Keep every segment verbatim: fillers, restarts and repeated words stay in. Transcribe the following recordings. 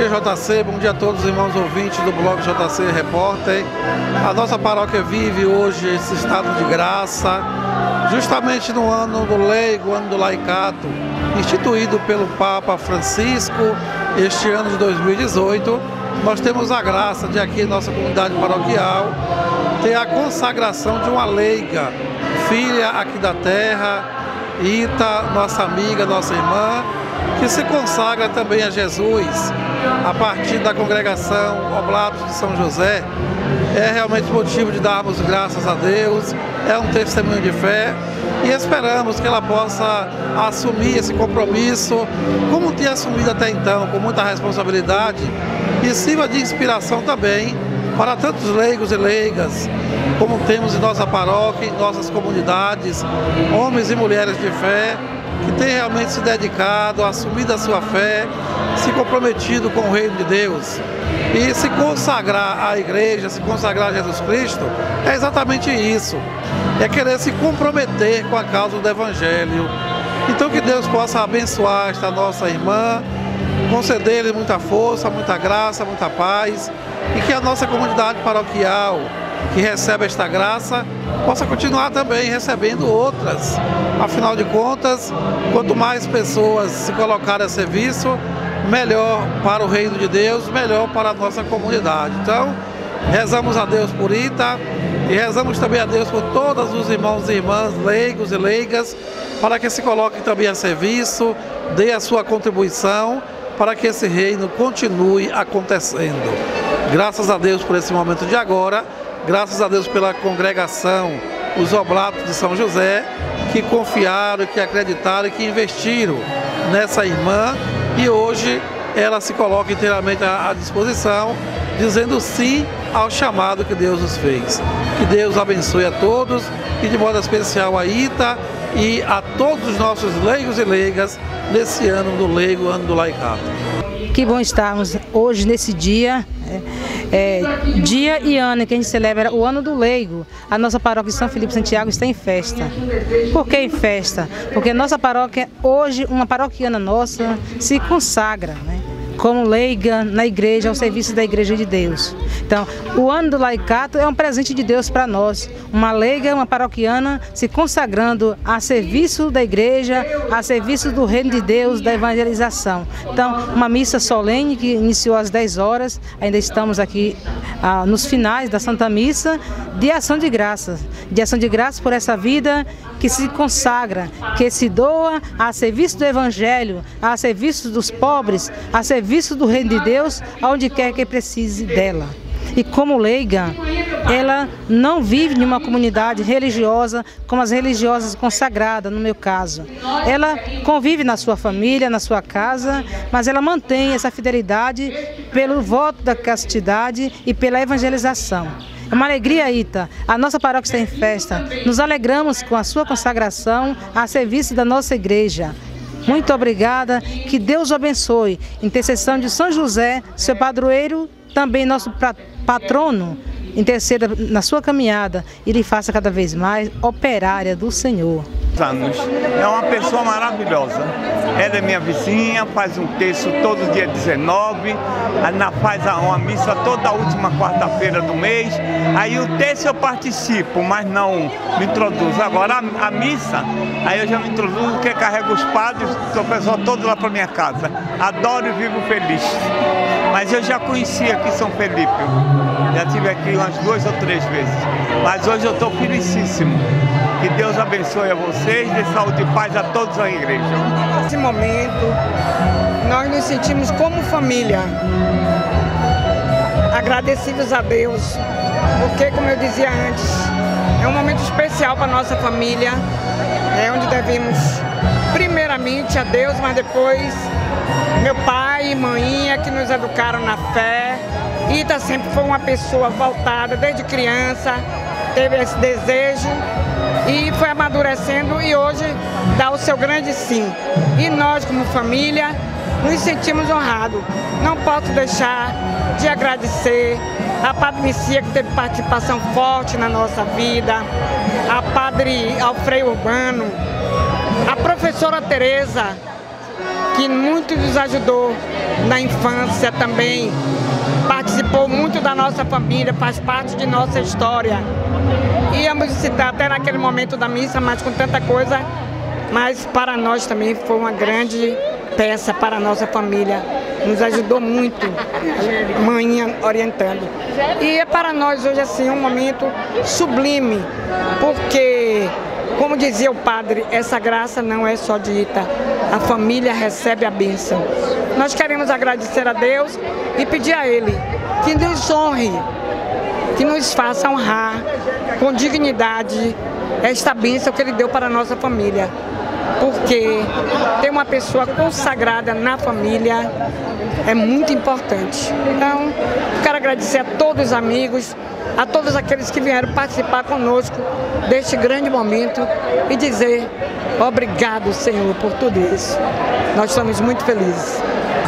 dia, J C, bom dia a todos os irmãos ouvintes do blog J C Repórter. A nossa paróquia vive hoje esse estado de graça, justamente no ano do leigo, ano do laicato, instituído pelo Papa Francisco, este ano de dois mil e dezoito. Nós temos a graça de aqui em nossa comunidade paroquial ter a consagração de uma leiga, filha aqui da terra, Ita, nossa amiga, nossa irmã, que se consagra também a Jesus a partir da congregação Oblatos de São José. É realmente motivo de darmos graças a Deus, é um testemunho de fé e esperamos que ela possa assumir esse compromisso, como tinha assumido até então, com muita responsabilidade, e sirva de inspiração também para tantos leigos e leigas, como temos em nossa paróquia, em nossas comunidades, homens e mulheres de fé, que têm realmente se dedicado, assumido a sua fé, se comprometido com o reino de Deus. E se consagrar à igreja, se consagrar a Jesus Cristo, é exatamente isso. É querer se comprometer com a causa do Evangelho. Então que Deus possa abençoar esta nossa irmã, conceder-lhe muita força, muita graça, muita paz, e que a nossa comunidade paroquial, que recebe esta graça, possa continuar também recebendo outras. Afinal de contas, quanto mais pessoas se colocarem a serviço, melhor para o reino de Deus, melhor para a nossa comunidade. Então, rezamos a Deus por Ita e rezamos também a Deus por todos os irmãos e irmãs, leigos e leigas, para que se coloquem também a serviço, dê a sua contribuição, para que esse reino continue acontecendo. Graças a Deus por esse momento de agora, graças a Deus pela congregação, os Oblatos de São José, que confiaram, que acreditaram e que investiram nessa irmã, e hoje ela se coloca inteiramente à disposição, dizendo sim ao chamado que Deus nos fez. Que Deus abençoe a todos e de modo especial a Ita e a todos os nossos leigos e leigas nesse ano do leigo, ano do laicato. Que bom estarmos hoje nesse dia, é, é, dia e ano que a gente celebra o ano do leigo. A nossa paróquia de São Felipe Santiago está em festa. Por que em festa? Porque nossa paróquia, hoje, uma paroquiana nossa, se consagra, né, como leiga na igreja, ao serviço da igreja de Deus. Então, o ano do laicato é um presente de Deus para nós. Uma leiga, uma paroquiana se consagrando a serviço da igreja, a serviço do reino de Deus, da evangelização. Então, uma missa solene que iniciou às dez horas, ainda estamos aqui ah, nos finais da Santa Missa, de ação de graças. De ação de graças por essa vida que se consagra, que se doa a serviço do Evangelho, a serviço dos pobres, a serviço do reino de Deus, aonde quer que precise dela. E como leiga, ela não vive em uma comunidade religiosa como as religiosas consagradas, no meu caso. Ela convive na sua família, na sua casa, mas ela mantém essa fidelidade pelo voto da castidade e pela evangelização. É uma alegria, Ita. A nossa paróquia está em festa. Nos alegramos com a sua consagração a serviço da nossa igreja. Muito obrigada. Que Deus o abençoe. Intercessão de São José, seu padroeiro, também nosso patrono, interceda na sua caminhada e lhe faça cada vez mais operária do Senhor. Anos. É uma pessoa maravilhosa. Ela é minha vizinha, faz um terço todo dia dezenove, faz uma missa toda a última quarta-feira do mês. Aí o terço eu participo, mas não me introduzo. Agora a, a missa, aí eu já me introduzo, porque carrego os padres, o pessoal todo lá para minha casa. Adoro e vivo feliz. Mas eu já conheci aqui São Felipe, já estive aqui umas duas ou três vezes. Mas hoje eu estou felicíssimo. Que Deus abençoe a vocês, dê saúde e paz a todos na igreja. Nesse momento, nós nos sentimos como família, agradecidos a Deus, porque, como eu dizia antes, é um momento especial para a nossa família, é onde devemos, primeiramente, a Deus, mas depois meu pai e mãinha que nos educaram na fé. Ita sempre foi uma pessoa voltada, desde criança, teve esse desejo e foi amadurecendo e hoje dá o seu grande sim. E nós, como família, nos sentimos honrados. Não posso deixar de agradecer a Padre Messias, que teve participação forte na nossa vida, a Padre Alfredo Urbano, a professora Tereza, que muito nos ajudou na infância também, participou muito da nossa família, faz parte de nossa história. Íamos citar até naquele momento da missa, mas com tanta coisa, mas para nós também foi uma grande peça para a nossa família. Nos ajudou muito, mãe orientando. E é para nós hoje assim um momento sublime, porque, como dizia o padre, essa graça não é só dita, a família recebe a bênção. Nós queremos agradecer a Deus e pedir a Ele que nos honre, que nos faça honrar com dignidade esta bênção que Ele deu para a nossa família. Porque ter uma pessoa consagrada na família é muito importante. Então, quero agradecer a todos os amigos, a todos aqueles que vieram participar conosco deste grande momento e dizer obrigado, Senhor, por tudo isso. Nós estamos muito felizes.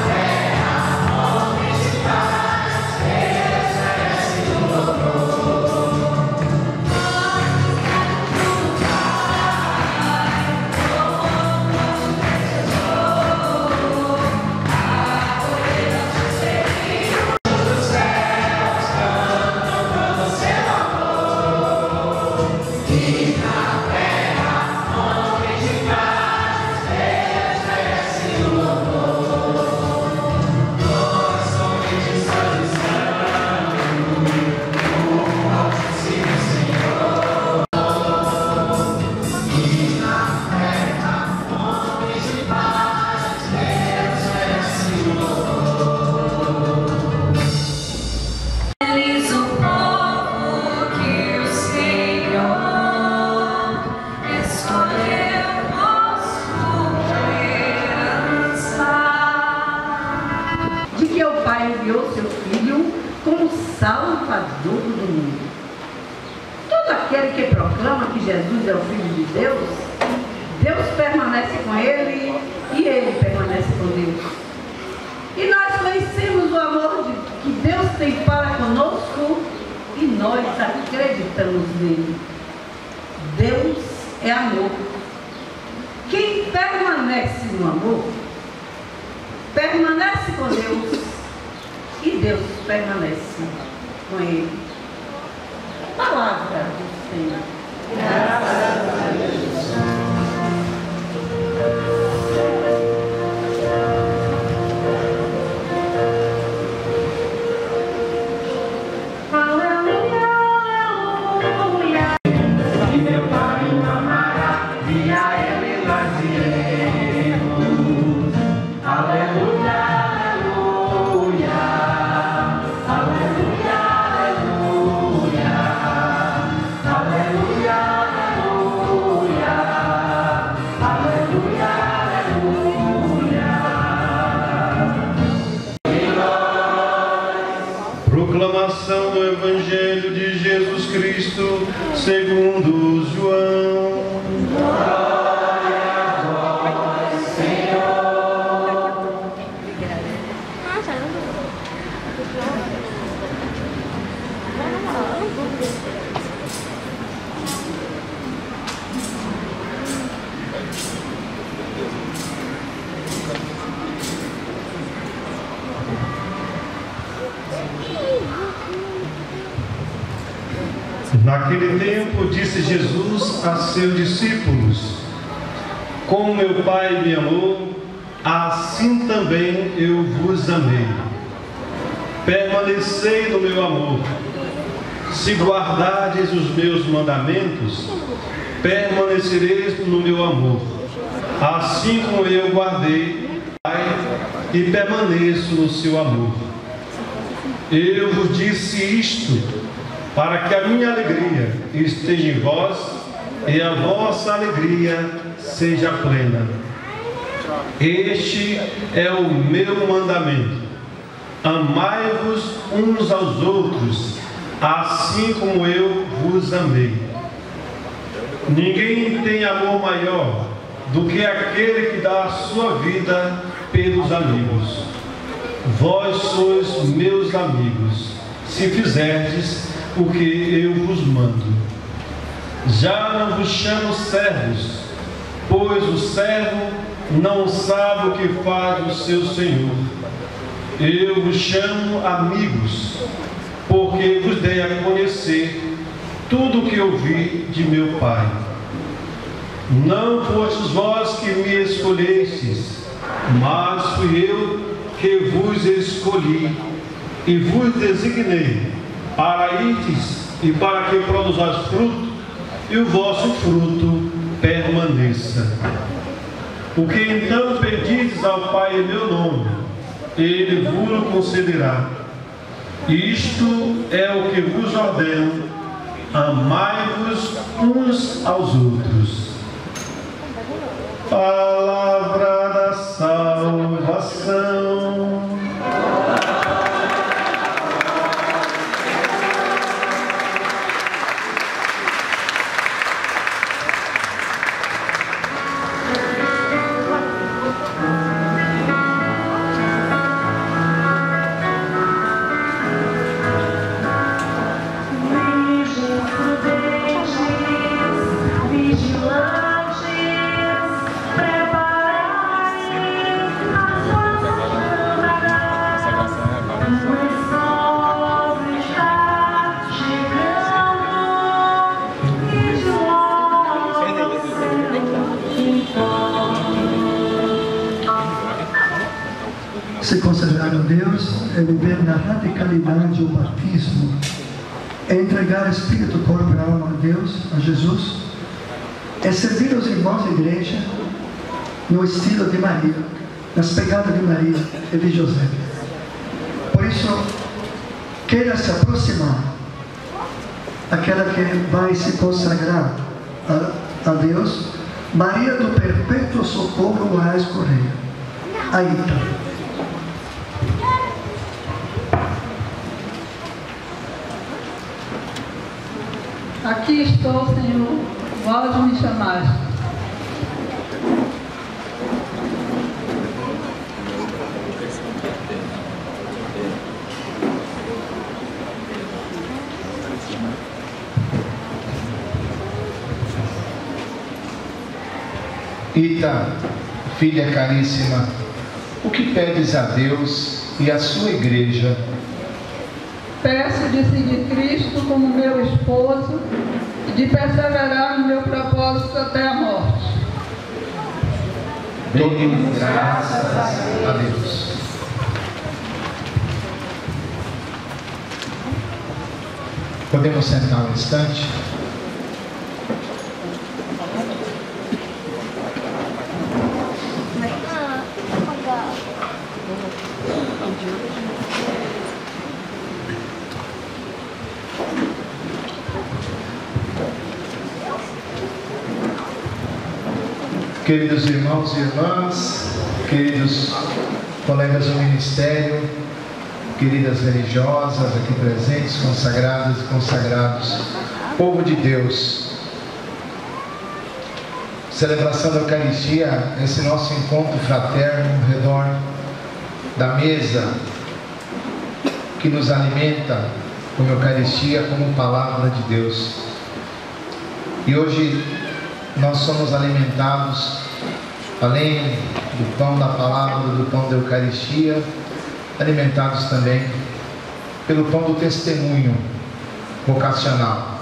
enviou seu Filho como Salvador do mundo. Todo aquele que proclama que Jesus é o Filho de Deus, Deus permanece com ele e ele permanece com Deus. E nós conhecemos o amor de, que Deus tem para conosco e nós acreditamos nele. Deus é amor. Quem permanece no amor, permanece com Deus e Deus permanece com ele. Palavra do Senhor. Graças a Deus. Proclamação do Evangelho de Jesus Cristo segundo João. Glória a vós, Senhor. Naquele tempo disse Jesus a seus discípulos: como meu Pai me amou, assim também eu vos amei. Permanecei no meu amor. Se guardardes os meus mandamentos, permanecereis no meu amor, assim como eu guardei Pai e permaneço no seu amor. Eu vos disse isto para que a minha alegria esteja em vós e a vossa alegria seja plena. Este é o meu mandamento: amai-vos uns aos outros, assim como eu vos amei. Ninguém tem amor maior do que aquele que dá a sua vida pelos amigos. Vós sois meus amigos, se fizerdes o que eu vos mando. Já não vos chamo servos, pois o servo não sabe o que faz o seu Senhor. Eu vos chamo amigos, porque vos dei a conhecer tudo o que ouvi de meu Pai. Não fostes vós que me escolhestes, mas fui eu que vos escolhi e vos designei para irdes e para que produzais fruto, e o vosso fruto permaneça. O que então pedis ao Pai em meu nome, Ele vos concederá. Isto é o que vos ordeno: amai-vos uns aos outros. Palavra da salvação. Se consagrar a Deus é viver na radicalidade o batismo, é entregar espírito, corpo e alma a Deus, a Jesus, é servir os irmãos da igreja no estilo de Maria, nas pegadas de Maria e de José. Por isso, queira se aproximar, aquela que vai se consagrar a, a Deus, Maria do Perpétuo Socorro Moraes Correia, a Ita. Aqui estou, Senhor, vós me chamaste. Ita, filha caríssima, o que pedes a Deus e à sua igreja? Peço de seguir Cristo como meu esposo e de perseverar no meu propósito até a morte. Dê graças a Deus. Podemos sentar um instante? Queridos irmãos e irmãs, queridos colegas do ministério, queridas religiosas aqui presentes, consagradas e consagrados, povo de Deus, celebração da Eucaristia, esse nosso encontro fraterno ao redor da mesa que nos alimenta com a Eucaristia como palavra de Deus. E hoje nós somos alimentados, além do pão da palavra, do pão da Eucaristia, alimentados também pelo pão do testemunho vocacional.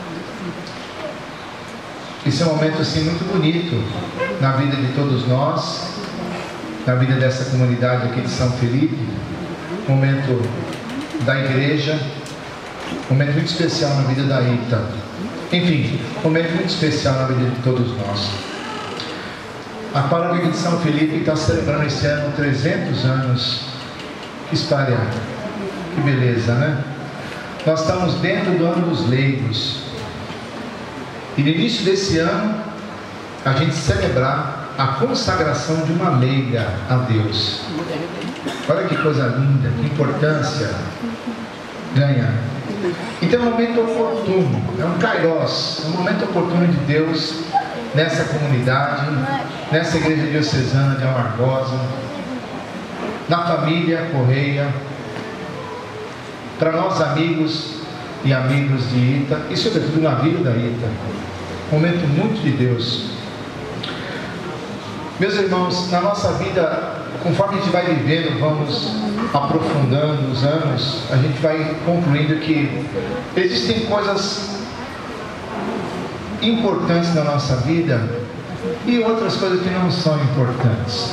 Esse é um momento assim muito bonito na vida de todos nós, na vida dessa comunidade aqui de São Felipe, momento da igreja, momento muito especial na vida da Ita. Enfim, um momento muito especial na vida de todos nós. A paróquia de São Felipe está celebrando esse ano trezentos anos. Que história, que beleza, né? Nós estamos dentro do ano dos leigos. E no início desse ano, a gente celebrar a consagração de uma leiga a Deus. Olha que coisa linda, que importância ganha. Então é um momento oportuno, é um kairos, é um momento oportuno de Deus nessa comunidade, nessa igreja diocesana de Amargosa, na família Correia, para nós amigos e amigos de Ita, e sobretudo na vida da Ita. Um momento muito de Deus. Meus irmãos, na nossa vida, conforme a gente vai vivendo, vamos aprofundando os anos, a gente vai concluindo que existem coisas importantes na nossa vida e outras coisas que não são importantes.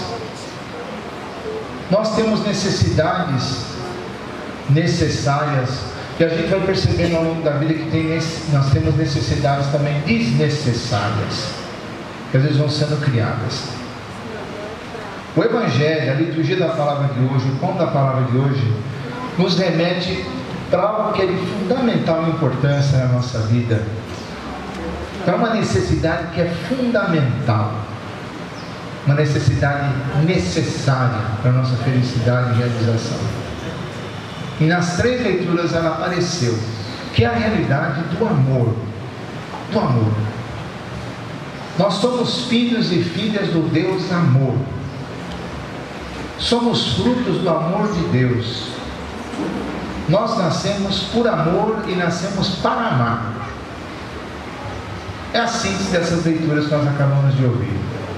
Nós temos necessidades necessárias e a gente vai percebendo ao longo da vida que tem, nós temos necessidades também desnecessárias, que às vezes vão sendo criadas. O Evangelho, a liturgia da palavra de hoje, o pão da palavra de hoje, nos remete para algo que é de fundamental importância na nossa vida, para uma necessidade que é fundamental, uma necessidade necessária para a nossa felicidade e realização. E nas três leituras ela apareceu, que é a realidade do amor, do amor. Nós somos filhos e filhas do Deus amor. Somos frutos do amor de Deus. Nós nascemos por amor e nascemos para amar. É a síntese dessas leituras que nós acabamos de ouvir.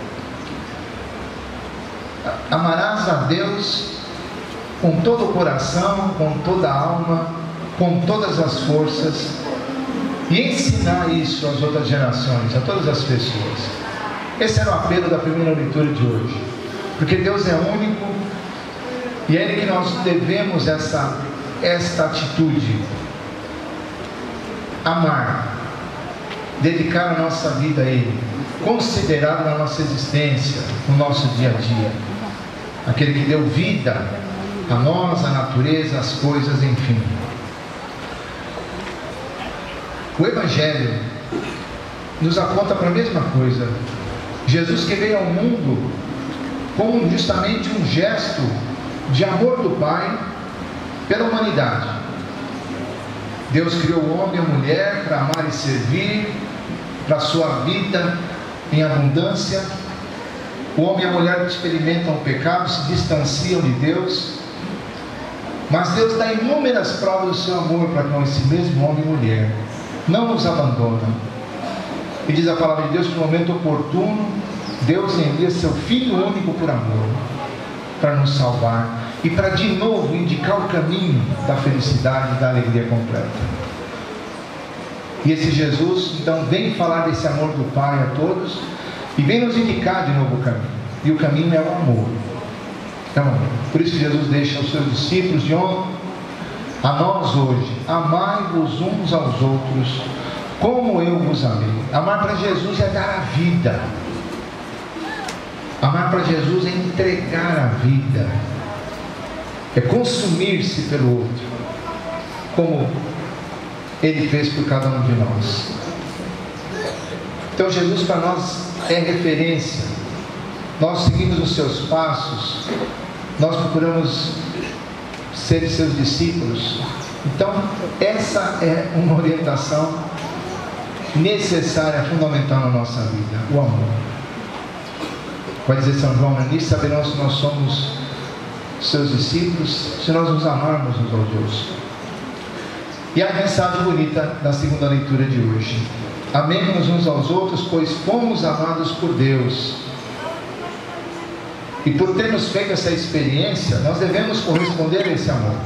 Amarás a Deus com todo o coração, com toda a alma, com todas as forças, e ensinar isso às outras gerações, a todas as pessoas. Esse era o apelo da primeira leitura de hoje, porque Deus é único e é Ele que nós devemos essa, esta atitude: amar, dedicar a nossa vida a Ele, considerado na nossa existência, no nosso dia a dia, aquele que deu vida a nós, a natureza, as coisas, enfim. O Evangelho nos aponta para a mesma coisa. Jesus que veio ao mundo como justamente um gesto de amor do Pai pela humanidade. Deus criou o homem e a mulher para amar e servir, para a sua vida em abundância. O homem e a mulher experimentam o pecado, se distanciam de Deus, mas Deus dá inúmeras provas do seu amor para com esse mesmo homem e mulher. Não nos abandona. E diz a palavra de Deus que no momento oportuno Deus envia seu Filho único por amor para nos salvar e para de novo indicar o caminho da felicidade e da alegria completa. E esse Jesus então vem falar desse amor do Pai a todos e vem nos indicar de novo o caminho. E o caminho é o amor. Então, por isso Jesus deixa aos seus discípulos de ontem, a nós hoje: amai-vos uns aos outros como eu vos amei. Amar para Jesus é dar a vida. Amar para Jesus é entregar a vida, é consumir-se pelo outro, como Ele fez por cada um de nós. Então Jesus para nós é referência. Nós seguimos os seus passos, nós procuramos ser seus discípulos. Então essa é uma orientação necessária, fundamental na nossa vida: o amor. Vai dizer São João: nisso saberão se nós somos seus discípulos, se nós nos amarmos uns aos outros. E a mensagem bonita da segunda leitura de hoje: amemos uns aos outros, pois fomos amados por Deus. E por termos feito essa experiência, nós devemos corresponder a esse amor.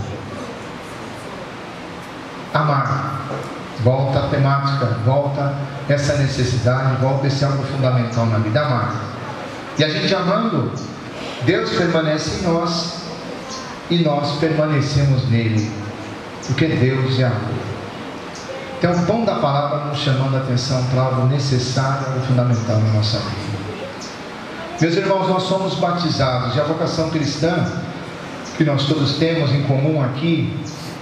Amar. Volta a temática, volta essa necessidade, volta esse algo fundamental na vida: amar. E a gente amando, Deus permanece em nós e nós permanecemos nele, porque Deus é amor. Então o pão da palavra nos chamando a atenção para algo necessário e fundamental na nossa vida. Meus irmãos, nós somos batizados, e a vocação cristã que nós todos temos em comum aqui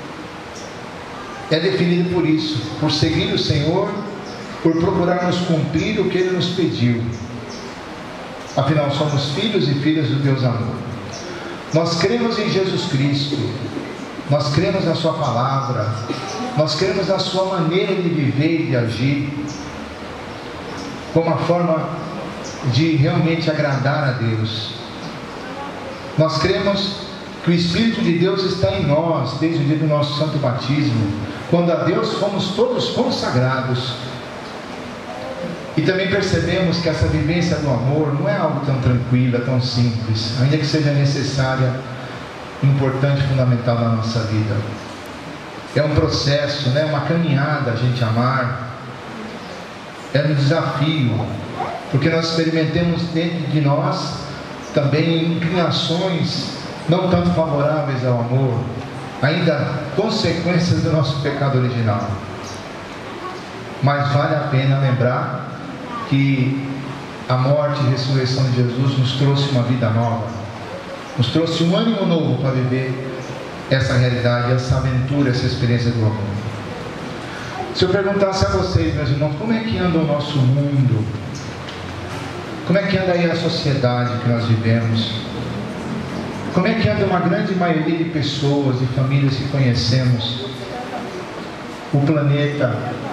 é definida por isso: por seguir o Senhor, por procurarmos cumprir o que Ele nos pediu. Afinal, somos filhos e filhas do Deus amor. Nós cremos em Jesus Cristo, nós cremos na Sua palavra, nós cremos na Sua maneira de viver e de agir, como a forma de realmente agradar a Deus. Nós cremos que o Espírito de Deus está em nós desde o dia do nosso santo batismo, quando a Deus fomos todos consagrados. E também percebemos que essa vivência do amor não é algo tão tranquilo, tão simples, ainda que seja necessária, importante, fundamental na nossa vida. É um processo, né? Uma caminhada a gente amar. É um desafio, porque nós experimentamos dentro de nós também inclinações não tanto favoráveis ao amor, ainda consequências do nosso pecado original. Mas vale a pena lembrar que a morte e a ressurreição de Jesus nos trouxe uma vida nova, nos trouxe um ânimo novo para viver essa realidade, essa aventura, essa experiência do amor. Se eu perguntasse a vocês, meus irmãos, como é que anda o nosso mundo? Como é que anda aí a sociedade que nós vivemos? Como é que anda uma grande maioria de pessoas, de famílias que conhecemos? O planeta,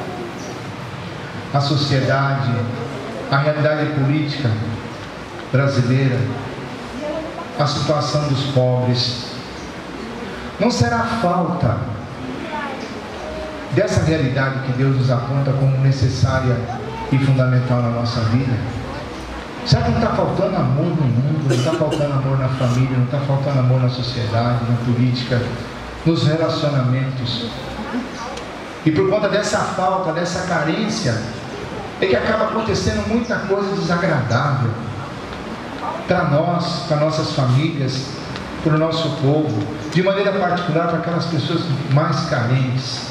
a sociedade, a realidade política brasileira, a situação dos pobres. Não será falta dessa realidade que Deus nos aponta como necessária e fundamental na nossa vida? Será que não está faltando amor no mundo? Não está faltando amor na família? Não está faltando amor na sociedade, na política, nos relacionamentos? E por conta dessa falta, dessa carência, é que acaba acontecendo muita coisa desagradável para nós, para nossas famílias, para o nosso povo, de maneira particular para aquelas pessoas mais carentes.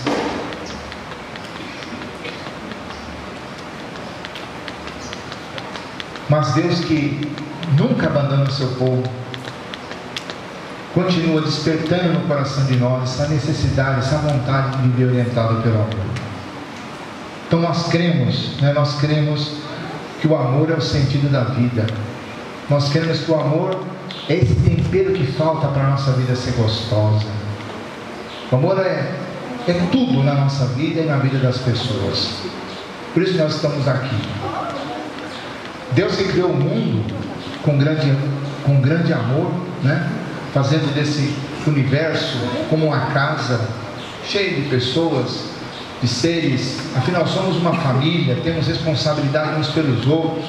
Mas Deus, que nunca abandona o seu povo, continua despertando no coração de nós essa necessidade, essa vontade de viver orientado pelo amor. Então nós cremos, né? nós cremos que o amor é o sentido da vida. Nós cremos que o amor é esse tempero que falta para a nossa vida ser gostosa. O amor é, é tudo na nossa vida e na vida das pessoas. Por isso nós estamos aqui. Deus que criou o mundo com grande, com grande amor, né? Fazendo desse universo como uma casa cheia de pessoas, de seres. Afinal somos uma família, temos responsabilidade uns pelos outros.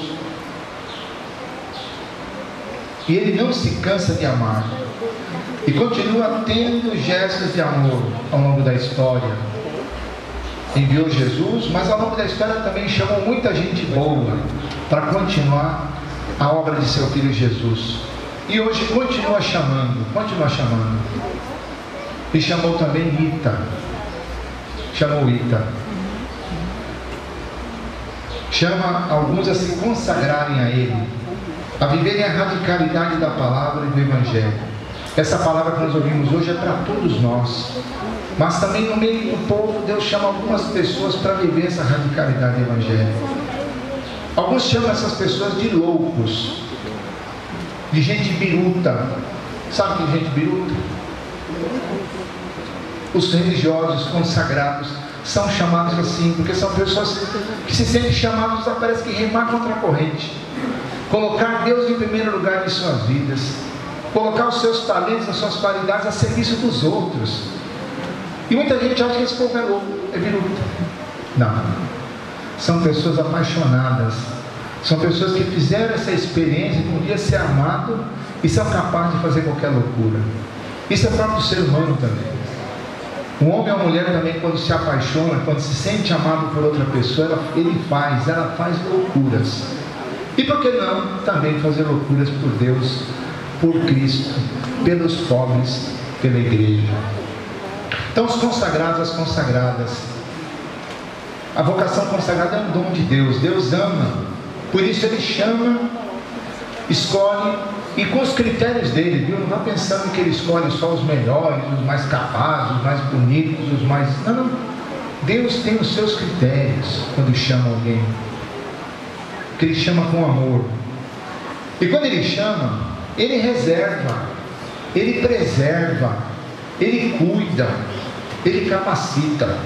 E Ele não se cansa de amar e continua tendo gestos de amor ao longo da história. Enviou Jesus, mas ao longo da história também chamou muita gente boa para continuar a obra de seu Filho Jesus. E hoje continua chamando, continua chamando. E chamou também Ita. Chamou Ita. Chama alguns a se consagrarem a Ele, a viverem a radicalidade da palavra e do Evangelho. Essa palavra que nós ouvimos hoje é para todos nós, mas também no meio do povo Deus chama algumas pessoas para viver essa radicalidade do Evangelho. Alguns chamam essas pessoas de loucos, de gente biruta. Sabe que gente biruta? Os religiosos consagrados são chamados assim, porque são pessoas que se sentem chamados a, parece que remar contra a corrente, colocar Deus em primeiro lugar em suas vidas, colocar os seus talentos, as suas qualidades a serviço dos outros. E muita gente acha que esse povo é louco, é biruta. Não, são pessoas apaixonadas, são pessoas que fizeram essa experiência de um dia ser amado e são capazes de fazer qualquer loucura. Isso é próprio do ser humano também. Um homem ou uma mulher também, quando se apaixona, quando se sente amado por outra pessoa, ela, ele faz, ela faz loucuras. E por que não também fazer loucuras por Deus, por Cristo, pelos pobres, pela igreja? Então os consagrados, as consagradas, a vocação consagrada é um dom de Deus. Deus ama, por isso Ele chama, escolhe, e com os critérios dele, viu? Não vá pensando que Ele escolhe só os melhores, os mais capazes, os mais bonitos, os mais... Não, não. Deus tem os seus critérios quando chama alguém, que Ele chama com amor. E quando Ele chama, Ele reserva, Ele preserva, Ele cuida, Ele capacita.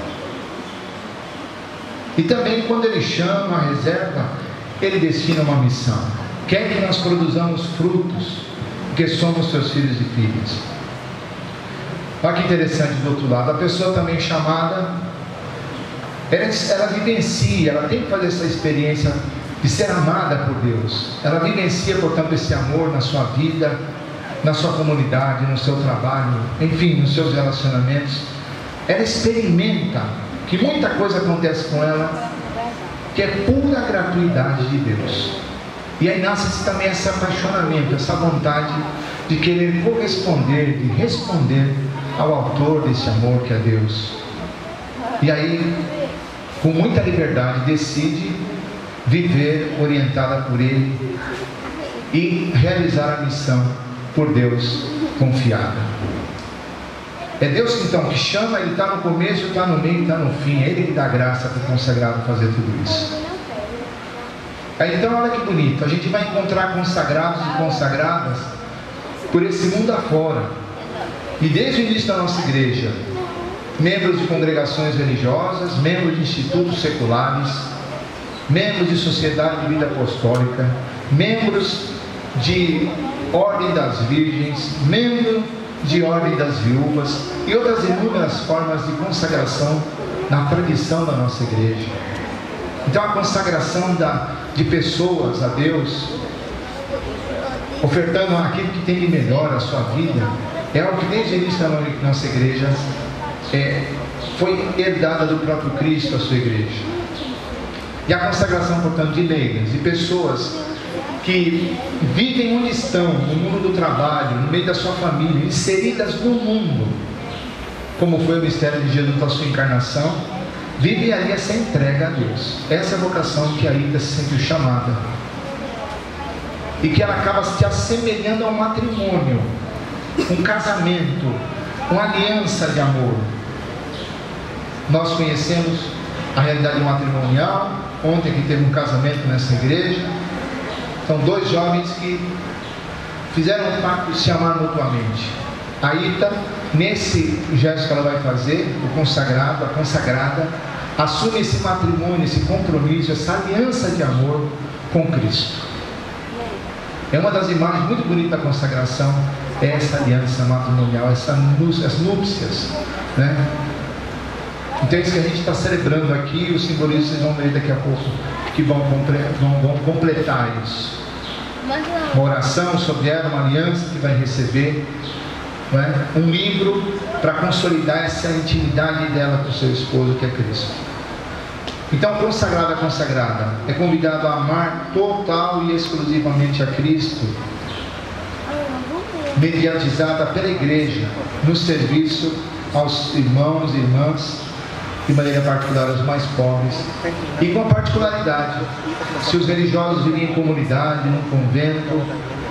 E também quando Ele chama, reserva, Ele destina uma missão. Quer que nós produzamos frutos, porque somos seus filhos e filhas. Olha que interessante do outro lado. A pessoa também chamada ela, ela vivencia, ela tem que fazer essa experiência de ser amada por Deus. Ela vivencia, portanto, esse amor na sua vida, na sua comunidade, no seu trabalho, enfim, nos seus relacionamentos. Ela experimenta que muita coisa acontece com ela que é pura gratuidade de Deus. E aí nasce também esse apaixonamento, essa vontade de querer corresponder, de responder ao autor desse amor que é Deus. E aí, com muita liberdade, decide viver orientada por Ele e realizar a missão por Deus confiada. É Deus então que chama, Ele está no começo, está no meio, está no fim. É Ele que dá graça para o consagrado fazer tudo isso. Aí, então, olha que bonito, a gente vai encontrar consagrados e consagradas por esse mundo afora. E desde o início da nossa igreja, membros de congregações religiosas, membros de institutos seculares, membros de sociedade de vida apostólica, membros de ordem das virgens, membro de ordem das viúvas e outras inúmeras formas de consagração na tradição da nossa igreja. Então, a consagração da, de pessoas a Deus, ofertando aquilo que tem de melhor a sua vida, é algo que desde o início da nossa igreja é, foi herdada do próprio Cristo à sua igreja. E a consagração, portanto, de leigas, de pessoas que vivem onde estão, no mundo do trabalho, no meio da sua família, inseridas no mundo, como foi o mistério de Jesus da sua encarnação, vive ali essa entrega a Deus. Essa é a vocação que ainda se sentiu chamada, e que ela acaba se assemelhando ao matrimônio, um casamento, uma aliança de amor. Nós conhecemos a realidade matrimonial. Ontem que teve um casamento nessa igreja, são dois jovens que fizeram um pacto de se amar mutuamente. A Ita, nesse gesto que ela vai fazer, o consagrado, a consagrada, assume esse matrimônio, esse compromisso, essa aliança de amor com Cristo. É uma das imagens muito bonitas da consagração, é essa aliança matrimonial, essa, as núpcias, né? Então é isso que a gente está celebrando aqui. Os simbolistas vocês vão ver daqui a pouco que vão, vão, vão completar isso. Uma oração sobre ela, uma aliança que vai receber, não é? Um livro para consolidar essa intimidade dela com o seu esposo, que é Cristo. Então, consagrada, consagrada é convidado a amar total e exclusivamente a Cristo, mediatizada pela igreja no serviço aos irmãos e irmãs, de maneira particular aos mais pobres, e com a particularidade, se os religiosos vivem em comunidade, num convento,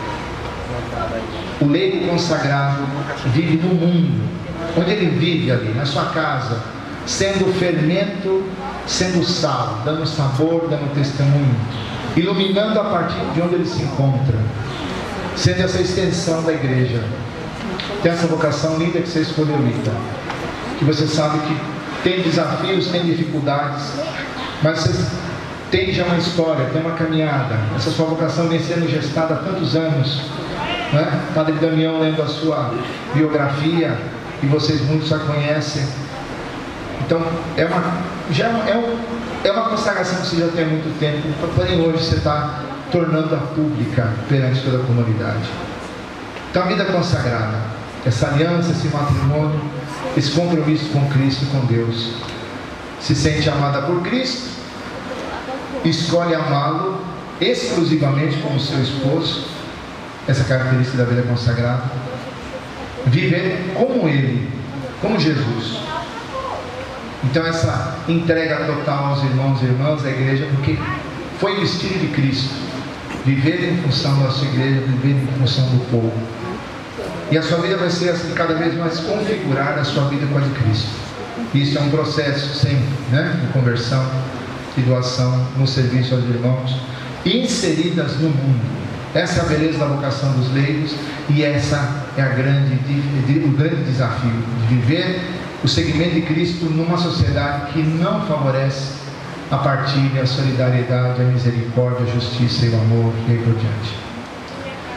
o leigo consagrado vive no mundo, onde ele vive ali, na sua casa, sendo fermento, sendo sal, dando sabor, dando testemunho, iluminando a partir de onde ele se encontra, sendo essa extensão da igreja. Tem essa vocação linda que você escolheu, Lita, que você sabe que tem desafios, tem dificuldades, mas você tem já uma história, tem uma caminhada. Essa sua vocação vem sendo gestada há tantos anos, né? Padre Damião lendo a sua biografia, e vocês muitos a conhecem. Então é uma, já é, um, é uma consagração que você já tem há muito tempo, porém hoje você está tornando-a pública perante toda a comunidade. Então a vida consagrada, essa aliança, esse matrimônio, esse compromisso com Cristo e com Deus, se sente amada por Cristo, escolhe amá-lo exclusivamente como seu esposo, essa característica da vida consagrada, viver como Ele, como Jesus. Então essa entrega total aos irmãos e irmãs da igreja, porque foi o estilo de Cristo, viver em função da sua igreja, viver em função do povo. E a sua vida vai ser assim, cada vez mais configurada a sua vida com a de Cristo. Isso é um processo sempre, né? De conversão, de doação, no serviço aos irmãos, inseridas no mundo. Essa é a beleza da vocação dos leigos, e essa é a grande, o grande desafio de viver o seguimento de Cristo numa sociedade que não favorece a partilha, a solidariedade, a misericórdia, a justiça e o amor, e aí por diante.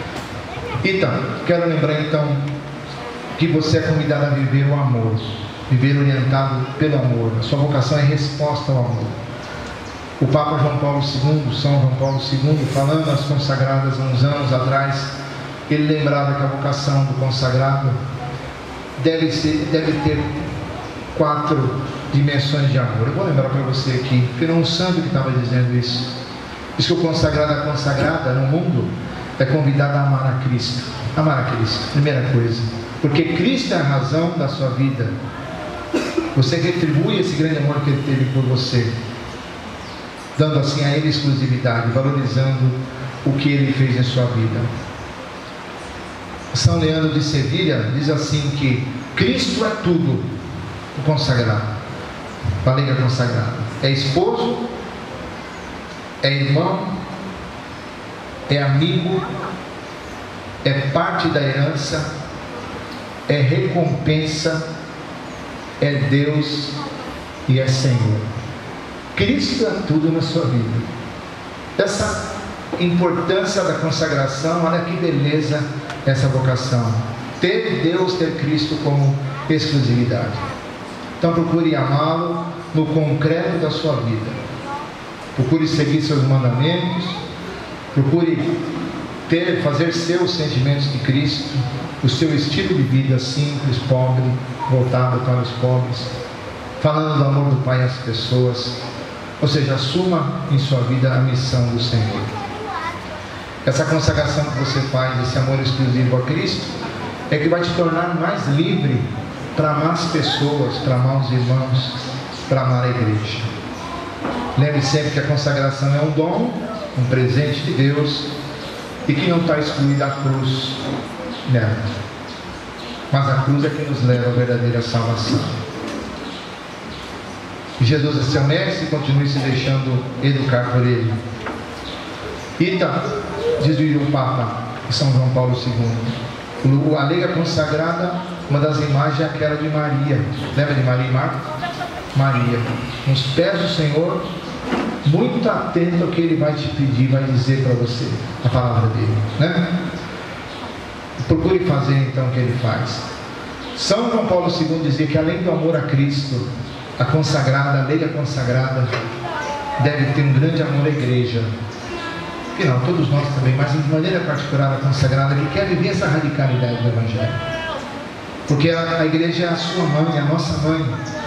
Então, quero lembrar então que você é convidado a viver o amor viver orientado pelo amor. A sua vocação é resposta ao amor. O Papa João Paulo segundo, São João Paulo segundo, falando às consagradas há uns anos atrás, ele lembrava que a vocação do consagrado deve, ser, deve ter quatro dimensões de amor. Eu vou lembrar para você aqui, foi um santo que estava dizendo isso. Diz que o consagrado, a consagrada no mundo, é convidado a amar a Cristo. Amar a Cristo, primeira coisa. Porque Cristo é a razão da sua vida. Você retribui esse grande amor que Ele teve por você, dando assim a Ele exclusividade, valorizando o que Ele fez em sua vida. São Leandro de Sevilha diz assim que Cristo é tudo, o consagrado, a leiga consagrada. É esposo, é irmão, é amigo, é parte da herança, é recompensa, é Deus e é Senhor. Cristo é tudo na sua vida. Essa importância da consagração, olha que beleza essa vocação. Ter Deus, ter Cristo como exclusividade. Então procure amá-lo no concreto da sua vida. Procure seguir seus mandamentos. Procure ter, fazer seus sentimentos de Cristo, o seu estilo de vida simples, pobre, voltado para os pobres, falando do amor do Pai às pessoas. Ou seja, assuma em sua vida a missão do Senhor. Essa consagração que você faz, esse amor exclusivo a Cristo, é que vai te tornar mais livre para amar as pessoas, para amar os irmãos, para amar a igreja. Lembre sempre que a consagração é um dom, um presente de Deus, e que não está excluída a cruz nela. Mas a cruz é que nos leva à verdadeira salvação. Que Jesus é seu mestre e continue se deixando educar por Ele. Ita, diz o Papa São João Paulo segundo, a leiga consagrada, uma das imagens é aquela de Maria. Lembra de Maria e Marta? Maria, nos pés do Senhor, muito atento ao que Ele vai te pedir, vai dizer para você, a palavra dele, né? Procure fazer então o que Ele faz. São João Paulo segundo dizia que além do amor a Cristo, a consagrada, a leiga consagrada, deve ter um grande amor à igreja. Afinal, todos nós também, mas de maneira particular a consagrada, que quer viver essa radicalidade do Evangelho. Porque a, a igreja é a sua mãe, a nossa mãe.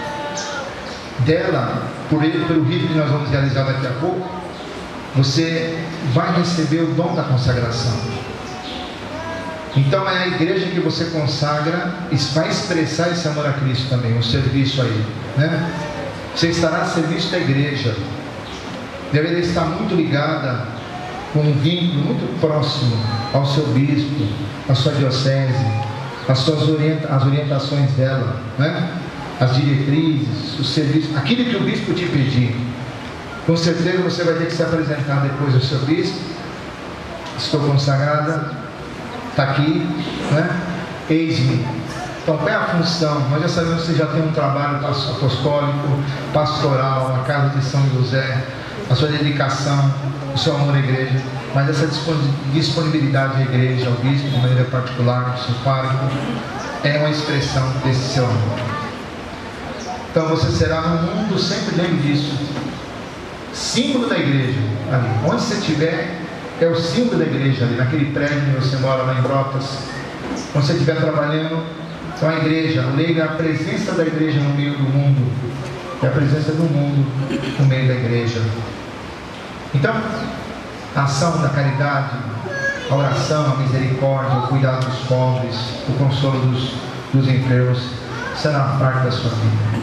Dela, por ele, pelo rito que nós vamos realizar daqui a pouco, você vai receber o dom da consagração. Então é a igreja que você consagra e vai expressar esse amor a Cristo também, o serviço a Ele, né? Você estará a serviço da igreja, deveria estar muito ligada com um vínculo muito próximo ao seu bispo, à sua diocese, às suas orienta as orientações dela, né? As diretrizes, os serviços, aquilo que o bispo te pedir. Com certeza você vai ter que se apresentar depois ao seu bispo. Estou consagrada, está aqui, né? Eis-me. Então qual é a função? Nós já sabemos que você já tem um trabalho apostólico, pastoral, a casa de São José, a sua dedicação, o seu amor à igreja, mas essa disponibilidade à igreja, ao bispo de maneira particular, ao seu pároco, é uma expressão desse seu amor. Então você será no mundo, sempre lembre disso, símbolo da igreja ali. Onde você estiver, é o símbolo da igreja ali, naquele prédio que você mora lá em Brotas. Quando você estiver trabalhando, então a igreja, a leiga é a presença da igreja no meio do mundo, é a presença do mundo no meio da igreja. Então, a ação da caridade, a oração, a misericórdia, o cuidado dos pobres, o consolo dos, dos enfermos, será parte da sua vida.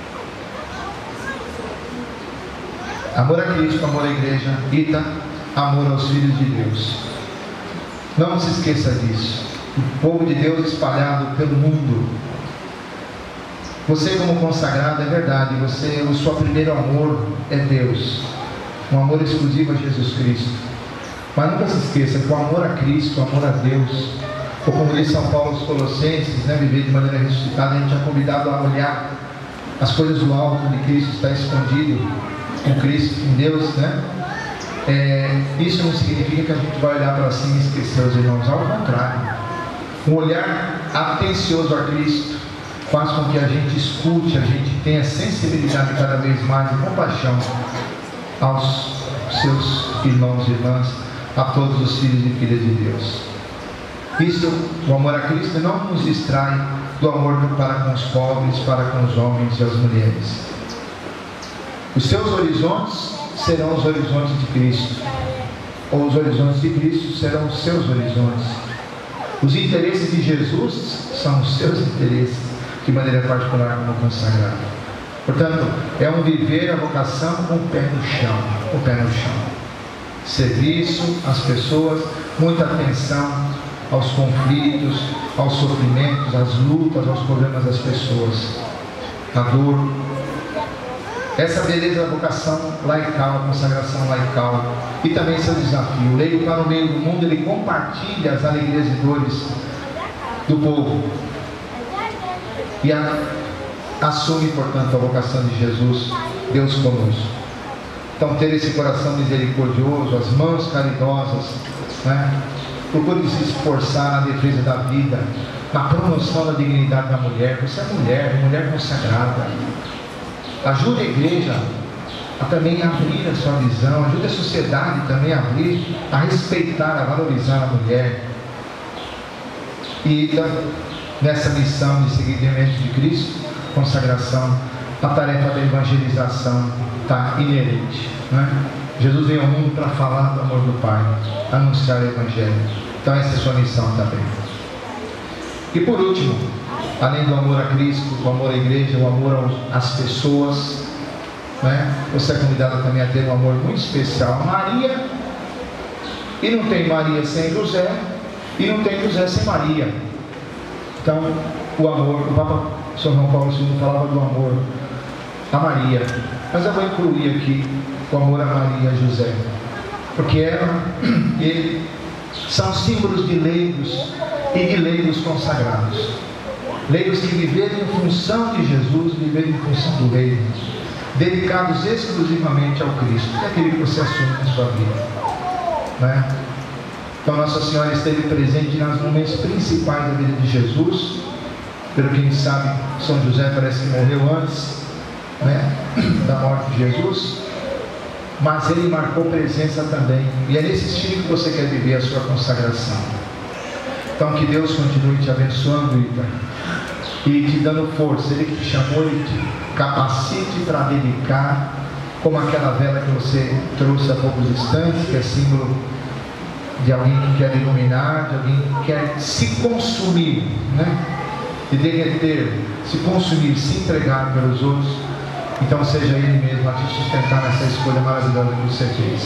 Amor a Cristo, amor à igreja, Ita, amor aos filhos de Deus. Não se esqueça disso. O povo de Deus espalhado pelo mundo. Você como consagrado, é verdade, você, o seu primeiro amor é Deus, um amor exclusivo a Jesus Cristo. Mas nunca se esqueça que o amor a Cristo, o amor a Deus, ou como diz São Paulo aos Colossenses, né, viver de maneira ressuscitada, a gente é convidado a olhar as coisas do alto, onde Cristo está escondido, com Cristo, em Deus, né? É, isso não significa que a gente vai olhar para cima e esquecer os irmãos, ao contrário, um olhar atencioso a Cristo, faz com que a gente escute, a gente tenha sensibilidade cada vez mais e compaixão aos seus irmãos e irmãs, a todos os filhos e filhas de Deus. Isso, o amor a Cristo não nos distrai do amor para com os pobres, para com os homens e as mulheres. Os seus horizontes serão os horizontes de Cristo, ou os horizontes de Cristo serão os seus horizontes. Os interesses de Jesus são os seus interesses, de maneira particular como consagrado. Portanto, é um viver a vocação com o pé no chão, o pé no chão. Serviço às pessoas, muita atenção aos conflitos, aos sofrimentos, às lutas, aos problemas das pessoas, a dor. Essa beleza da vocação laical, a consagração laical, e também seu desafio. O leigo está no meio do mundo, ele compartilha as alegrias e dores do povo e a, assume, portanto, a vocação de Jesus, Deus conosco. Então, ter esse coração misericordioso, as mãos caridosas, né? Procure se esforçar na defesa da vida, na promoção da dignidade da mulher. Você é mulher, mulher consagrada. Ajude a igreja a também abrir a sua visão, ajude a sociedade também a abrir, a respeitar, a valorizar a mulher. E então, nessa missão de seguimento de Cristo, consagração, a tarefa da evangelização está inerente, né? Jesus veio ao mundo para falar do amor do Pai, anunciar o Evangelho. Então essa é a sua missão também. E por último, além do amor a Cristo, o amor à igreja, o amor às pessoas, né? Você é convidado também a ter um amor muito especial a Maria. E não tem Maria sem José, e não tem José sem Maria. Então, o amor, o Papa São João Paulo segundo falava do amor a Maria, mas eu vou incluir aqui o amor a Maria e a José, porque ela, ele, são símbolos de leigos e de leigos consagrados, leigos que viveram em função de Jesus, viveram em função do reino, dedicados exclusivamente ao Cristo, que é aquele que você assume na sua vida, né? Então Nossa Senhora esteve presente nos momentos principais da vida de Jesus. Pelo que a gente sabe, São José parece que morreu antes, né, da morte de Jesus, mas ele marcou presença também, e é nesse estilo que você quer viver a sua consagração. Então que Deus continue te abençoando, Ita, e te dando força. Ele que te chamou, ele te capacite para dedicar, como aquela vela que você trouxe há poucos instantes, que é símbolo de alguém que quer iluminar, de alguém que quer se consumir, né? De derreter, se consumir, se entregar pelos outros. Então seja Ele mesmo a te sustentar nessa escolha maravilhosa que você fez,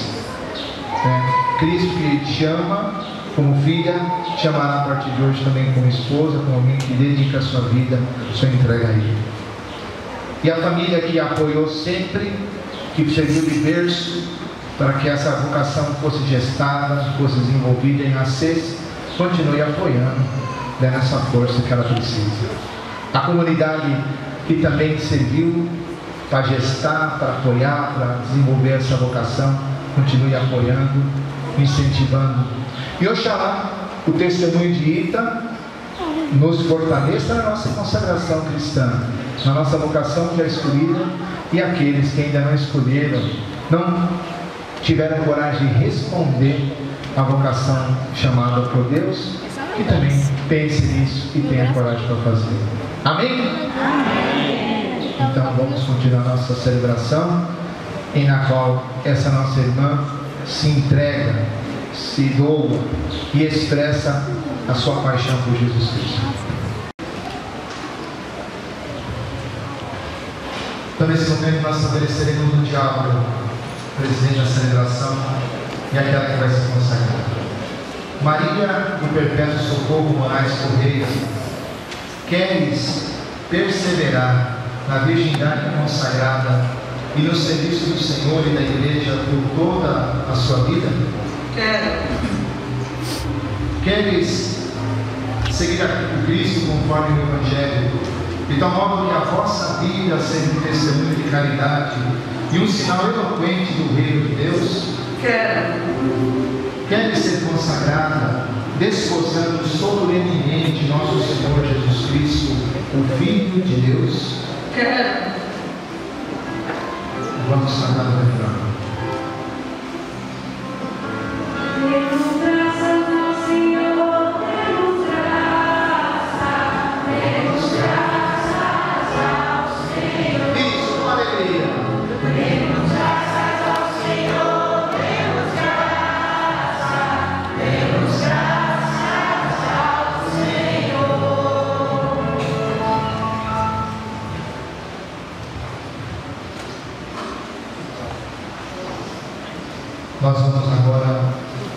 né? Cristo que te chama como filha, te chamará a partir de hoje também como esposa, como alguém que dedica a sua vida, sua entrega a Ele. E a família que apoiou sempre, que serviu de berço para que essa vocação fosse gestada, fosse desenvolvida e nascesse, continue apoiando, dando essa força que ela precisa. A comunidade que também serviu para gestar, para apoiar, para desenvolver essa vocação, continue apoiando, incentivando. E oxalá o testemunho de Ita nos fortaleça na nossa consagração cristã, na nossa vocação já escolhida, e aqueles que ainda não escolheram, não tiveram coragem de responder à vocação chamada por Deus, que também pense nisso e tenha coragem para fazer. Amém? Amém. Então vamos continuar a nossa celebração, em na qual essa nossa irmã se entrega, se doa e expressa a sua paixão por Jesus Cristo. Então nesse momento nós estabeleceremos o diálogo, presidente da celebração, e aquela que vai se consagrar. Maria do Perpétuo Socorro Moraes Correia, queres perseverar na virgindade consagrada e no serviço do Senhor e da Igreja por toda a sua vida? Quero. Queres seguir a Cristo conforme o Evangelho, de tal modo que a vossa vida seja um testemunho de caridade e um sinal eloquente do reino de Deus? Quero. Queres ser consagrada desposando solenemente nosso Senhor Jesus Cristo, o Filho de Deus? Quero. Vamos cantar o refrão. Demos graças ao Senhor, demos graças, demos graças ao Senhor. Isso, com alegria. Demos graças ao Senhor, demos graças, demos graças ao Senhor. Nós vamos agora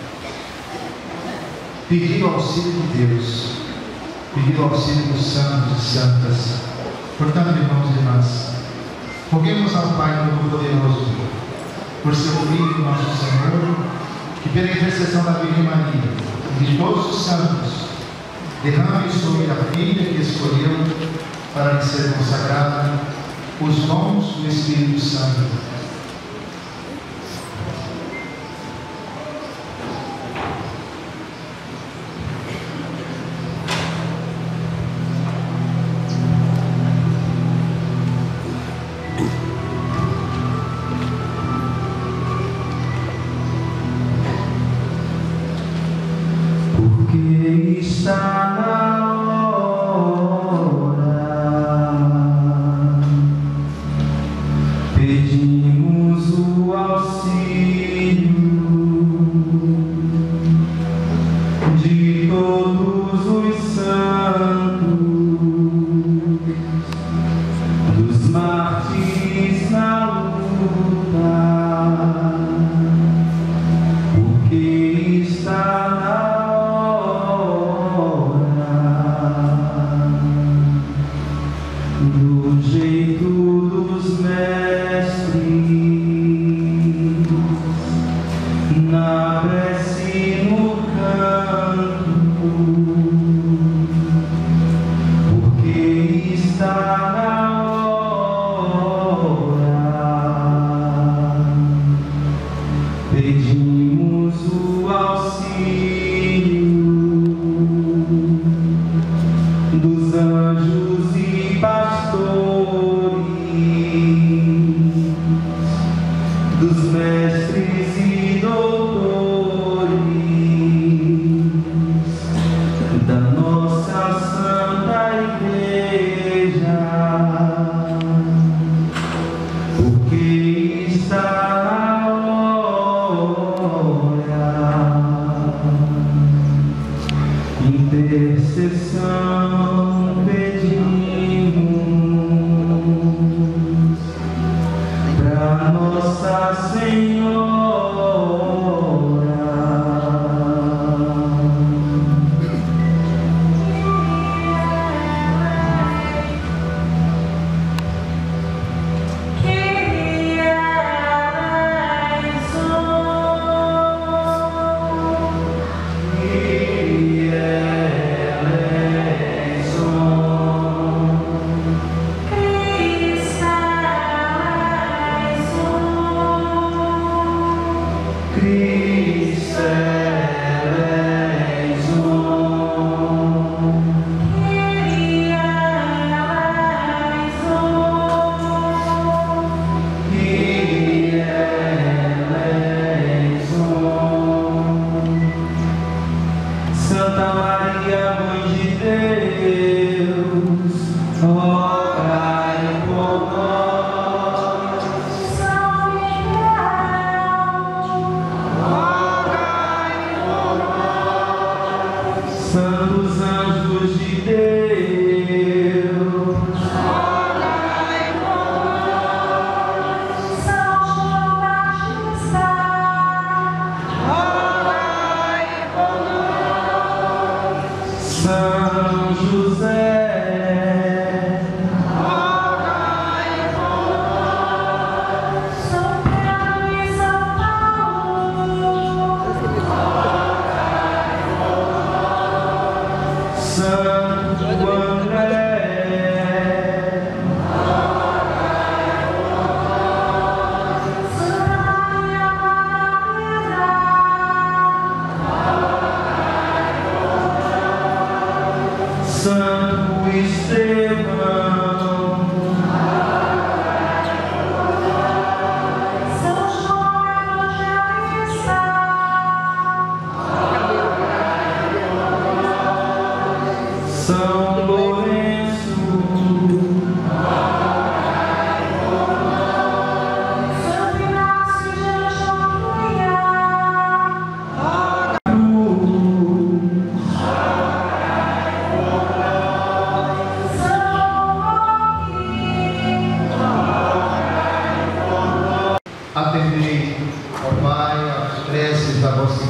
pedir o auxílio de Deus, pedir o auxílio dos santos e santas. Portanto, irmãos e irmãs, roguemos ao Pai Todo-Poderoso, por seu Filho, nosso Senhor, que pela intercessão da Virgem Maria e de todos os santos, derrame sobre a filha que escolheu para lhe ser consagrada os dons do Espírito Santo. Dos anjos e pastores.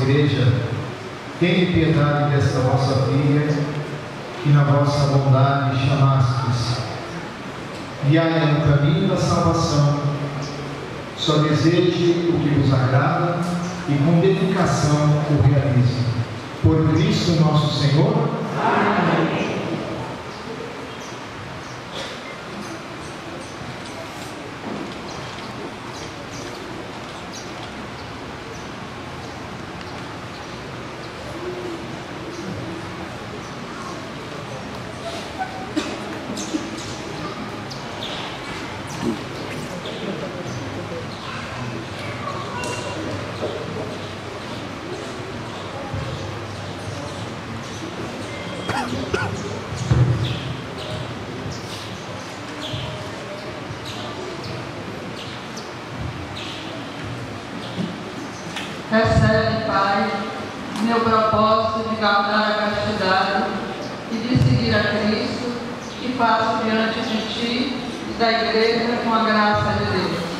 igreja, tenha piedade desta vossa filha, que na vossa bondade chamastes. Guiai no caminho da salvação, só deseje o que vos agrada e com dedicação o realize. Por Cristo nosso Senhor. Amém. Recebe, Pai, meu propósito de guardar a castidade e de seguir a Cristo, que faço diante de Ti e da Igreja com a graça de Deus.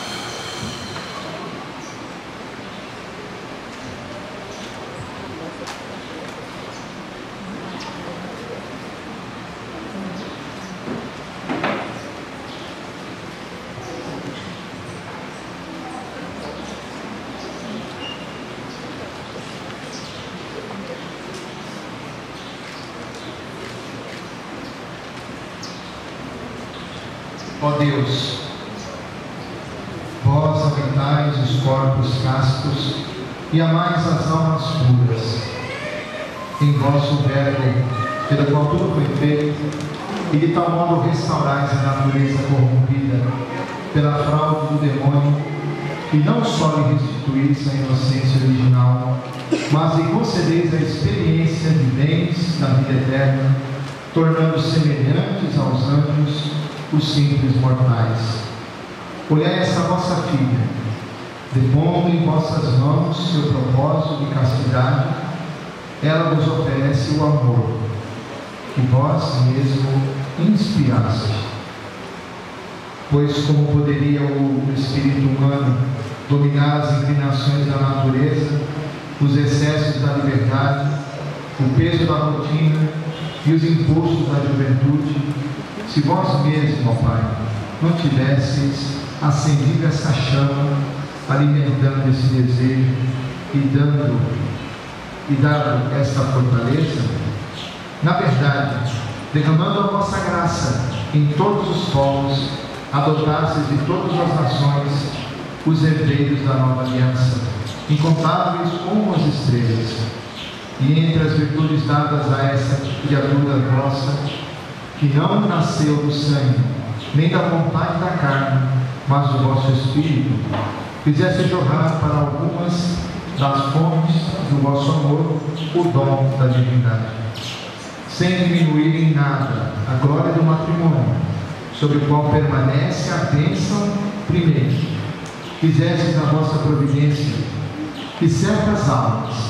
Ó Deus, vós habitais os corpos castos e amais as almas puras. Em vosso verbo, pelo qual tudo foi feito, e de tal modo restaurais a natureza corrompida pela fraude do demônio, e não só lhe restituís a inocência original, mas lhe concedeis a experiência de bens da vida eterna, tornando semelhantes aos anjos os simples mortais. Olhai essa vossa filha, depondo em vossas mãos seu propósito de castidade, ela vos oferece o amor que vós mesmo inspiraste. Pois como poderia o espírito humano dominar as inclinações da natureza, os excessos da liberdade, o peso da rotina e os impulsos da juventude, se vós mesmo, ó Pai, não tivesseis acendido essa chama, alimentando esse desejo e dando e dado esta fortaleza, na verdade, derramando a vossa graça em todos os povos, adotastes de todas as nações os herdeiros da nova aliança, incontáveis como as estrelas, e entre as virtudes dadas a essa criatura vossa, que não nasceu do sangue, nem da vontade da carne, mas do vosso Espírito, fizesse jorrar para algumas das fontes do vosso amor o dom da divindade, sem diminuir em nada a glória do matrimônio, sobre o qual permanece a bênção primeira. Fizesse na vossa providência que certas almas,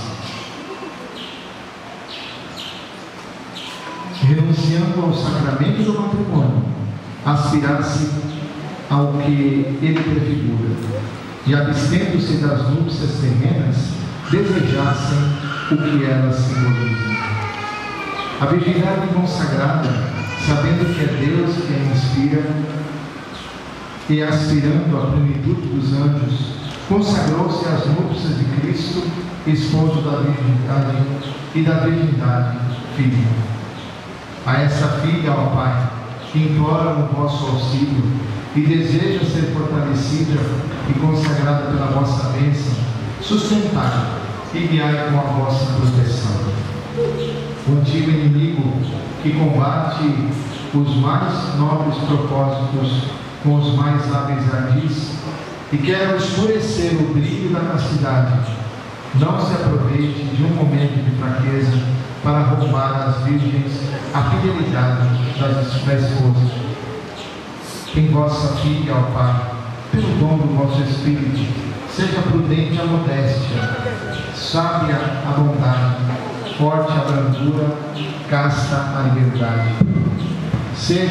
renunciando ao sacramento do matrimônio, aspirasse ao que ele prefigura, e abstendo-se das núpcias terrenas, desejassem o que elas simbolizam. A virgindade consagrada, sabendo que é Deus quem a inspira, e aspirando à plenitude dos anjos, consagrou-se às núpcias de Cristo, esposo da virgindade e da virgindade filha. A essa filha, ó Pai, que implora o vosso auxílio e deseja ser fortalecida e consagrada pela vossa bênção, sustentai e guiai com a vossa proteção. O antigo inimigo que combate os mais nobres propósitos com os mais hábeis ardis e quer escurecer o brilho da castidade, não se aproveite de um momento de fraqueza para roubar às virgens a fidelidade das esposas. Em vossa filha, ó Pai, pelo dom do vosso Espírito, seja prudente a modéstia, sábia a bondade, forte a brandura, casta a liberdade.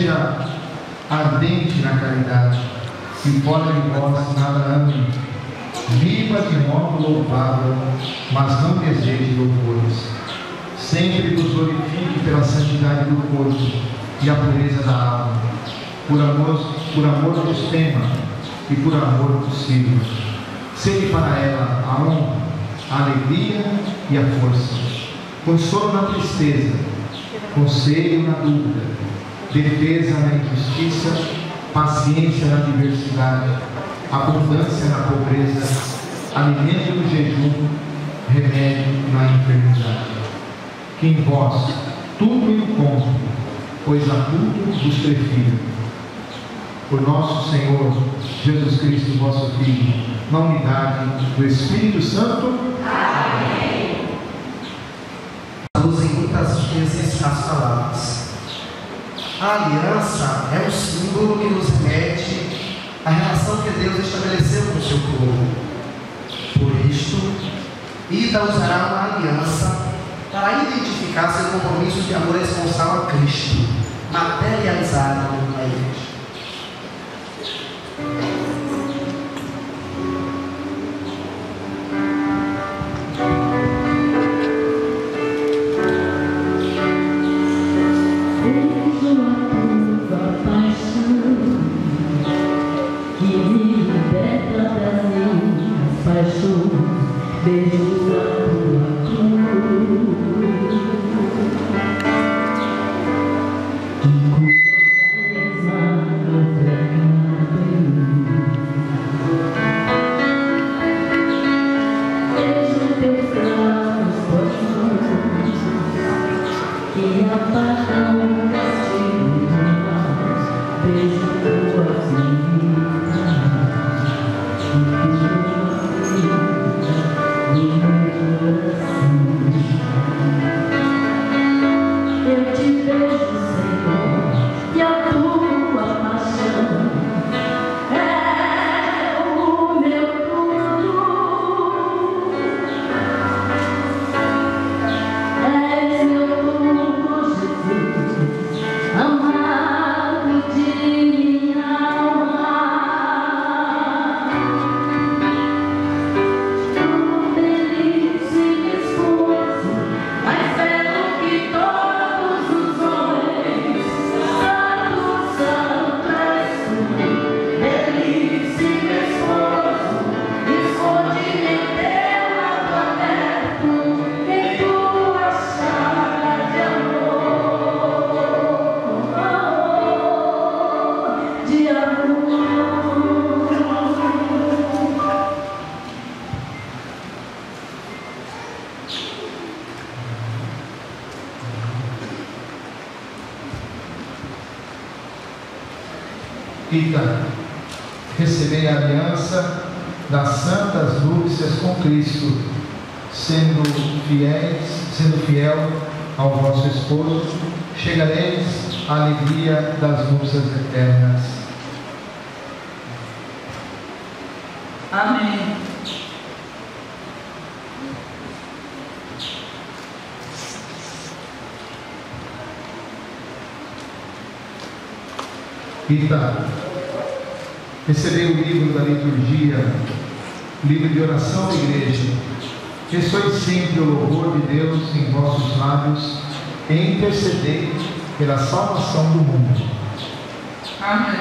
Seja ardente na caridade, e fora de vós nada ame, viva de modo louvável, mas não deseje louvores. Sempre vos glorifique pela santidade do corpo e a pureza da alma, por amor, por amor dos temas e por amor dos filhos. Sede para ela a honra, a alegria e a força, consolo na tristeza, conselho na dúvida, defesa na injustiça, paciência na diversidade, abundância na pobreza, alimento no jejum, remédio na enfermidade. Que em vós tudo encontre, pois a tudo vos prefiro. Por nosso Senhor Jesus Cristo, vosso Filho, na unidade do Espírito Santo. Amém. Usem muitas vezes as palavras. A aliança é um símbolo que nos remete à relação que Deus estabeleceu com o seu povo. Por isto, Ida usará uma aliança para identificar seu compromisso de amor responsável a Cristo, materializado na igreja. Beijo a tua cruz, beijo teus braços profundos que apagam o castigo do mal, beijo tuas feridas. Eu te vejo, Senhor, e a tua paixão é o meu tudo. És meu tudo, Jesus, amado de minha alma. Ida, recebei a aliança das santas núpcias com Cristo, sendo fiéis, sendo fiel ao vosso esposo, chegareis à alegria das núpcias eternas. Amém. Ida, recebei o livro da liturgia, livro de oração da igreja. Ressoe sempre o louvor de Deus em vossos lábios e intercedei pela salvação do mundo. Amém.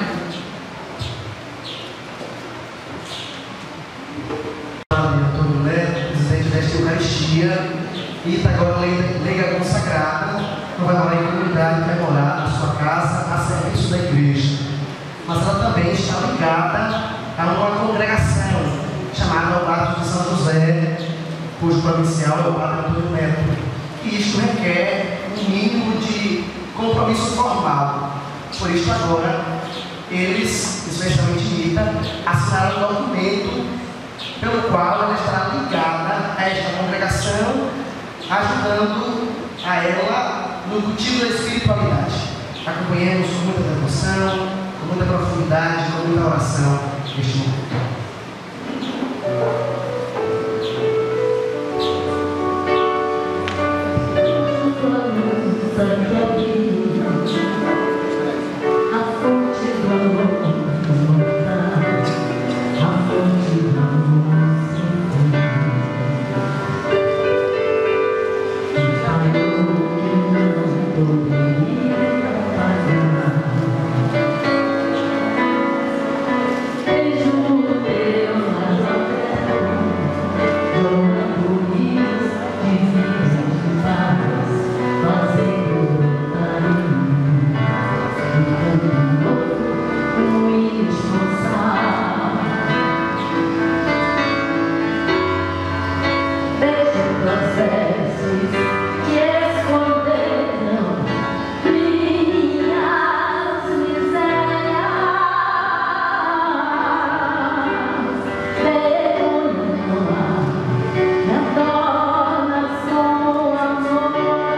Antônio Neto, presidente desta Eucaristia, e está agora leiga consagrada, não vai morar em comunidade, vai morar na sua casa a serviço da igreja. Mas ela também está ligada a uma congregação chamada Oblato de São José, cujo provincial é o Padre Antônio Neto. E isto requer um mínimo de compromisso formal. Por isso agora, eles, especialmente Ida, assinaram um documento pelo qual ela estará ligada a esta congregação, ajudando a ela no cultivo da espiritualidade. Acompanhemos com muita devoção, com muita profundidade, com muita oração neste momento. A fonte do amor, a fonte do amor. me expulsar. Vejo processos que esconderam minhas misérias. Vergonha no ar, me adorna com amor.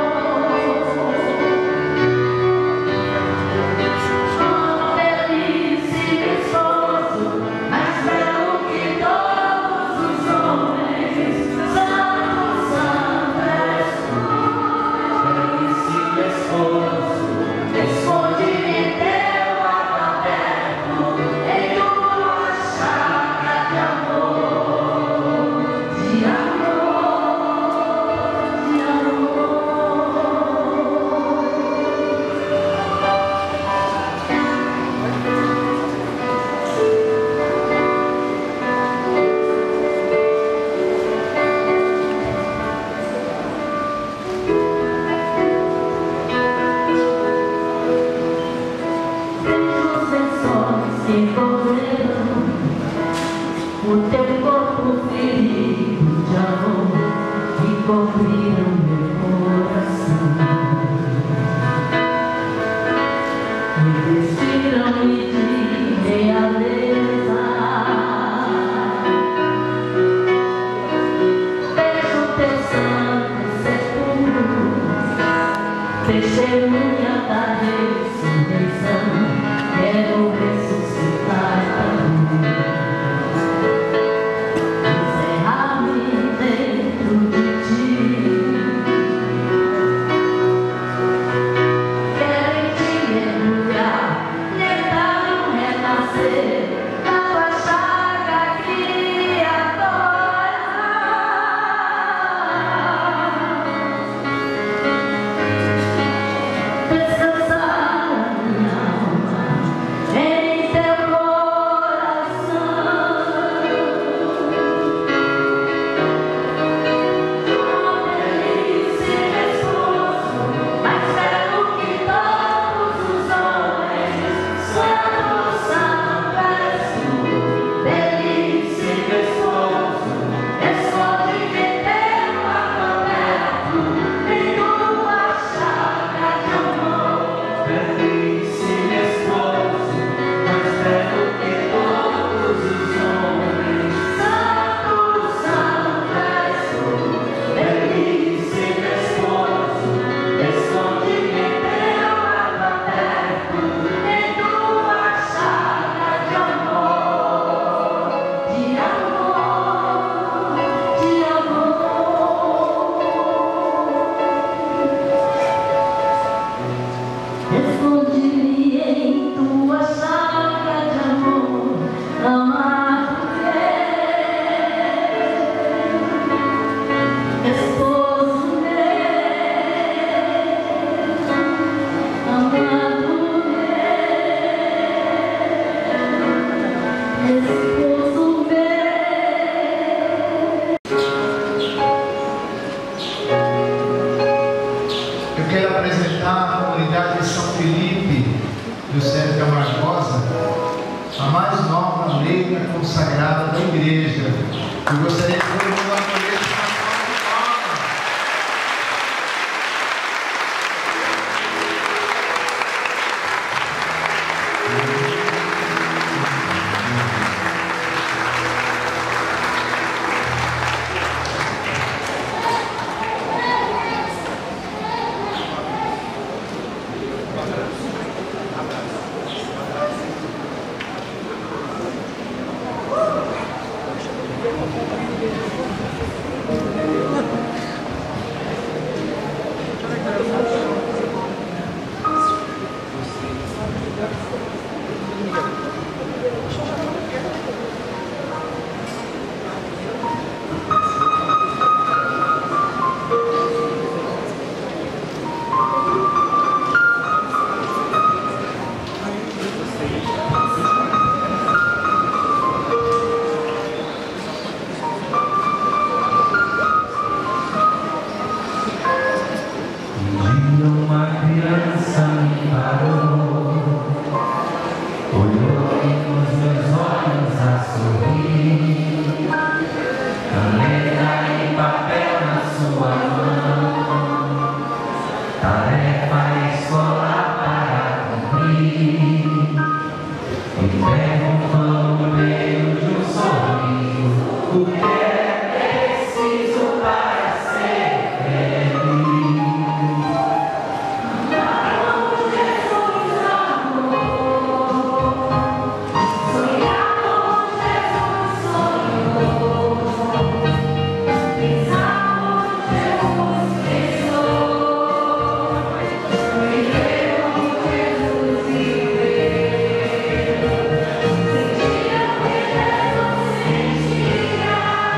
Feliz e viçoso, mais belo que todos os homens. Santo, santo és tu. Feliz e viçoso, esconde-me teu lado aberto em tua chácara de amor, de amor, de amor. Os lençóis que envolveram o teu corpo ferido de amor e cobriram meu coração. Me vestiram-me de realeza. Vejo teu santo sepulcro, testemunha da ressurreição. Quero ressuscitar também, encerrar-me dentro de ti. Quero em ti mergulhar, tentar um renascer na tua chaga criadora. Descansar a minha alma em teu coração. Feliz e resposo, mais belo que todos os homens. Santo, santo és tu. Feliz e resposo, esconde-me teu lado aberto em tua chácara de amor. Feliz e resposo, mais belo que todos os homens. Santo, santo és tu. Feliz e resposo, esconde-me teu lado aberto em tua chácara de amor, de amor, de amor. Esconde-me em tua chácara de amor, amado meu, esposo meu, amado meu, esposo meu. Eu quero apresentar a comunidade de São Felipe do Centro Camargosa, a mais nova leiga consagrada da igreja. Eu gostaria que todo mundo acolhesse uma salva de palmas. Sentir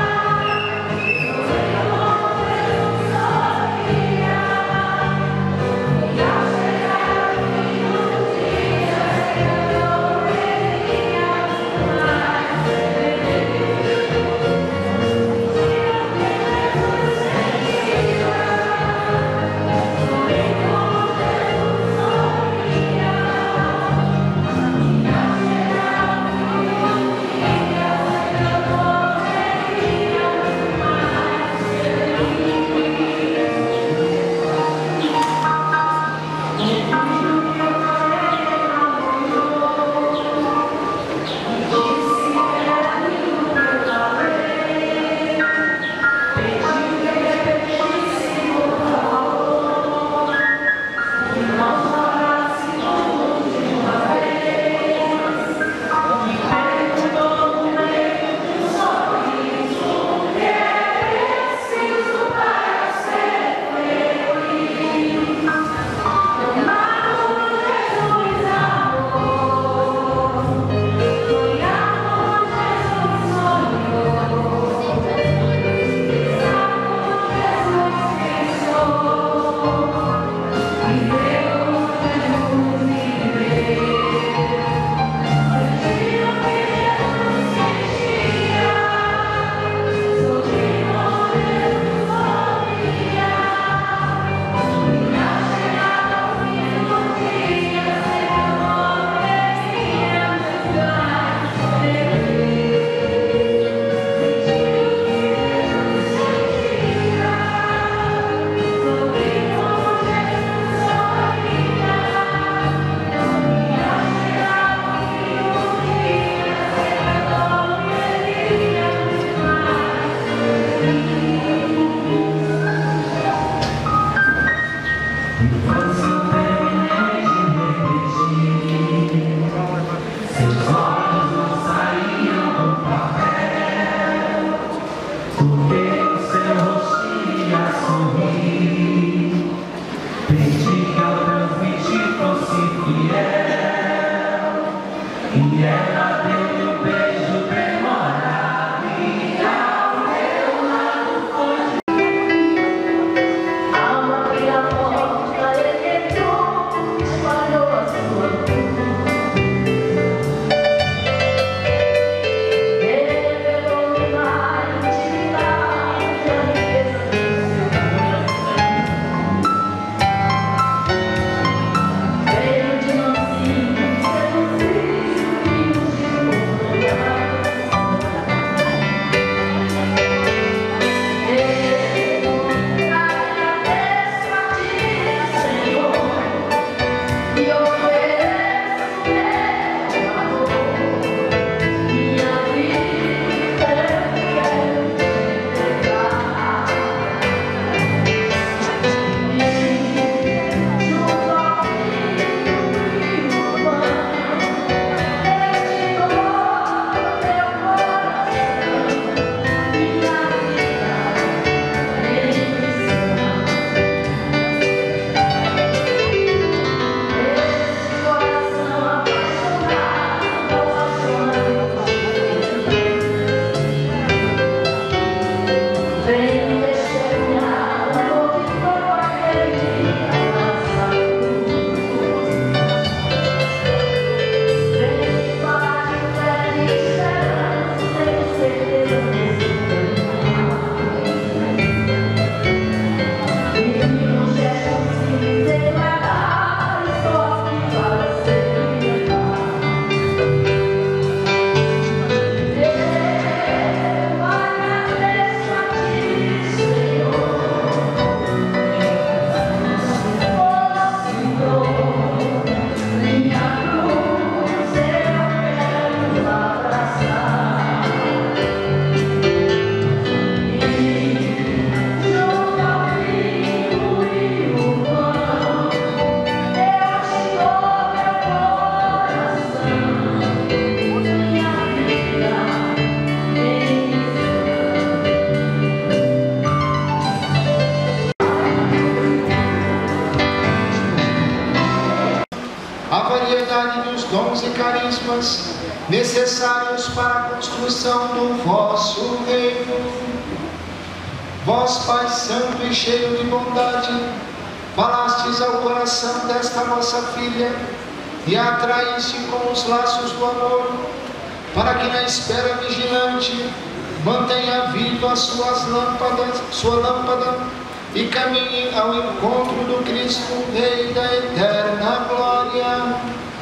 necessários para a construção do vosso reino. Vós, Pai Santo e cheio de bondade, falastes ao coração desta nossa filha e a atraíste com os laços do amor, para que na espera vigilante mantenha viva as suas lâmpadas, sua lâmpada e caminhe ao encontro do Cristo, Rei da eterna glória.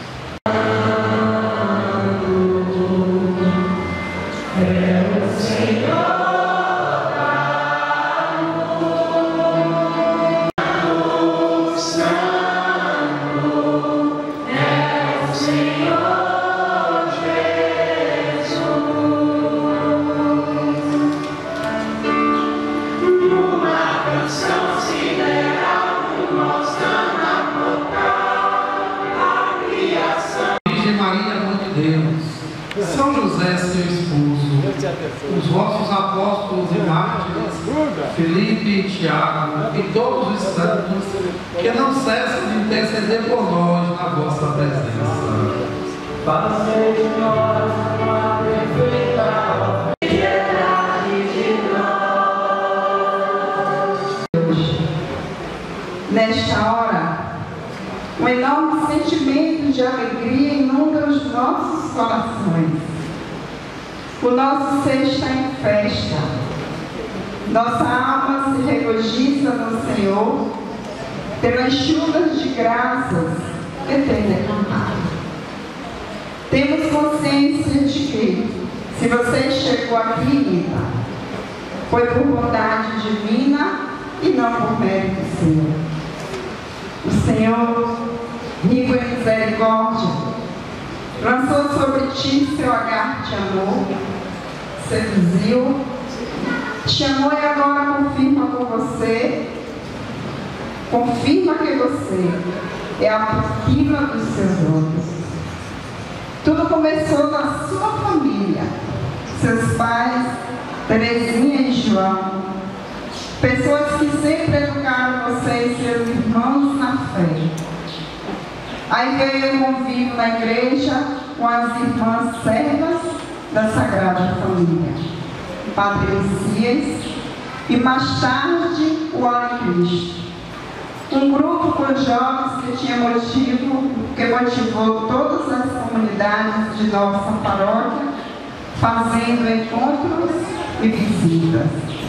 São José, seu esposo, os vossos apóstolos e mártires, Felipe e Tiago, e todos os santos, que não cessam de interceder por nós na vossa presença. Fazei de nós uma perfeita piedade de nós. Nesta hora, um enorme sentimento de alegria inunda os nossos corações. O nosso ser está em festa. Nossa alma se regozija no Senhor pelas chuvas de graças que tem derramado. Temos consciência de que, se você chegou aqui, Rita, foi por bondade divina e não por mérito seu. O Senhor, rico em misericórdia, lançou sobre ti seu agar de amor, seduziu, te amou e agora confirma com você, confirma que você é a pupila dos seus olhos. Tudo começou na sua família, seus pais, Terezinha e João, pessoas que sempre educaram você e seus irmãos na fé. Aí veio o convívio na igreja com as irmãs servas da Sagrada Família, Padre Lucias, e mais tarde o Alecrim. Um grupo com jovens que tinha motivo, que motivou todas as comunidades de nossa paróquia, fazendo encontros e visitas.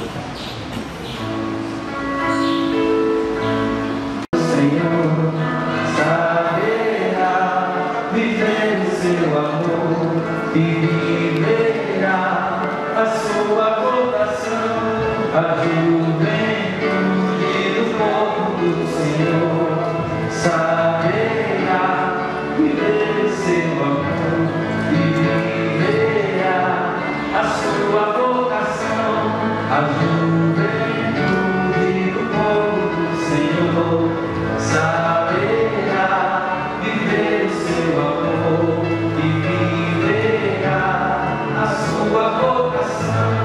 Senhor saberá viver o seu amor e viverá a sua vocação, a juventude do povo do Senhor saberá viver o seu amor e viverá a sua vocação, a juventude do povo do Senhor saberá viver o seu amor e viverá a sua vocação.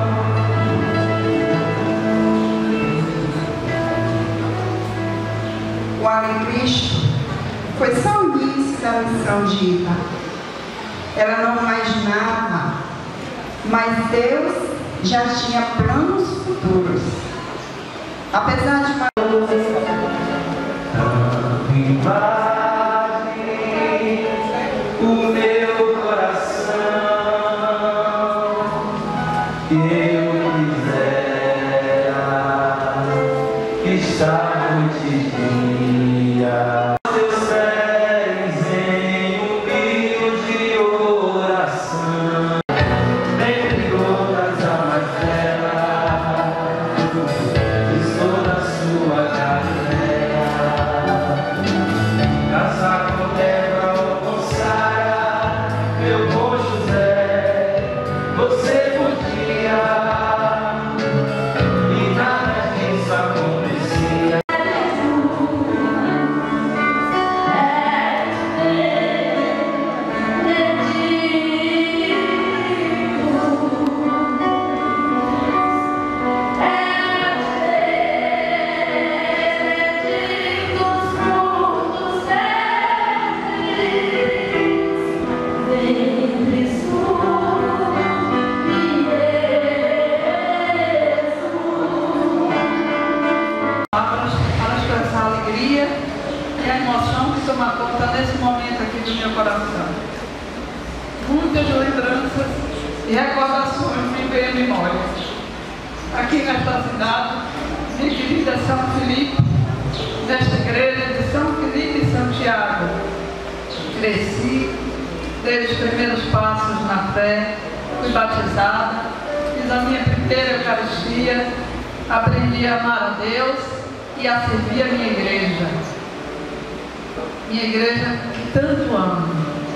O Alecrim foi só o início da missão de Ita. Ela não imaginava, mas Deus já tinha planos futuros. Apesar de uma invade o meu coração, eu quisera estar noite e dia, teus pés em humilde oração, dentre gotas a mais bela, estou na sua tomar conta nesse momento aqui do meu coração. Muitas lembranças e recordações me vêm à memória. Aqui nesta cidade, minha querida São Felipe, nesta igreja de São Felipe e Santiago, cresci, dei os primeiros passos na fé, fui batizada, fiz a minha primeira Eucaristia, aprendi a amar a Deus e a servir a minha igreja. Minha igreja que tanto amo.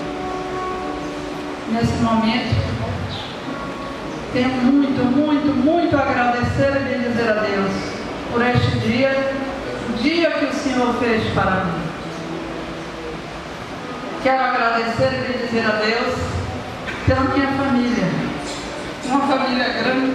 Nesse momento, tenho muito, muito, muito a agradecer e dizer a Deus por este dia, o dia que o Senhor fez para mim. Quero agradecer e dizer a Deus pela minha família, uma família grande,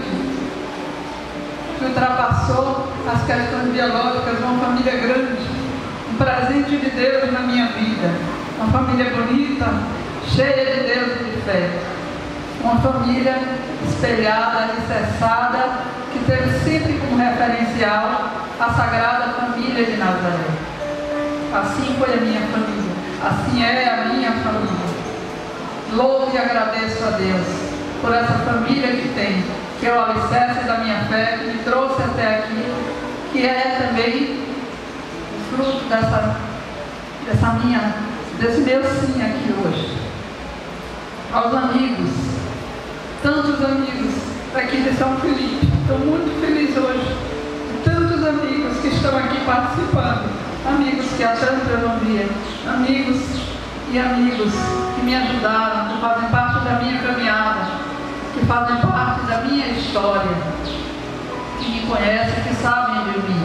que ultrapassou as questões biológicas, uma família grande, um presente de Deus na minha vida, uma família bonita, cheia de Deus e de fé, uma família espelhada, alicerçada, que teve sempre como referencial a Sagrada Família de Nazaré. Assim foi a minha família, assim é a minha família. Louvo e agradeço a Deus por essa família que tem, que é o alicerce da minha fé, que me trouxe até aqui, que é também o fruto dessa, dessa minha, desse meu sim aqui hoje. Aos amigos, tantos amigos aqui de São Felipe, estou muito feliz hoje, tantos amigos que estão aqui participando, amigos que há tanto eu não via, amigos e amigos que me ajudaram, que fazem parte da minha caminhada, que fazem parte da minha história, que me conhecem, que sabem de mim,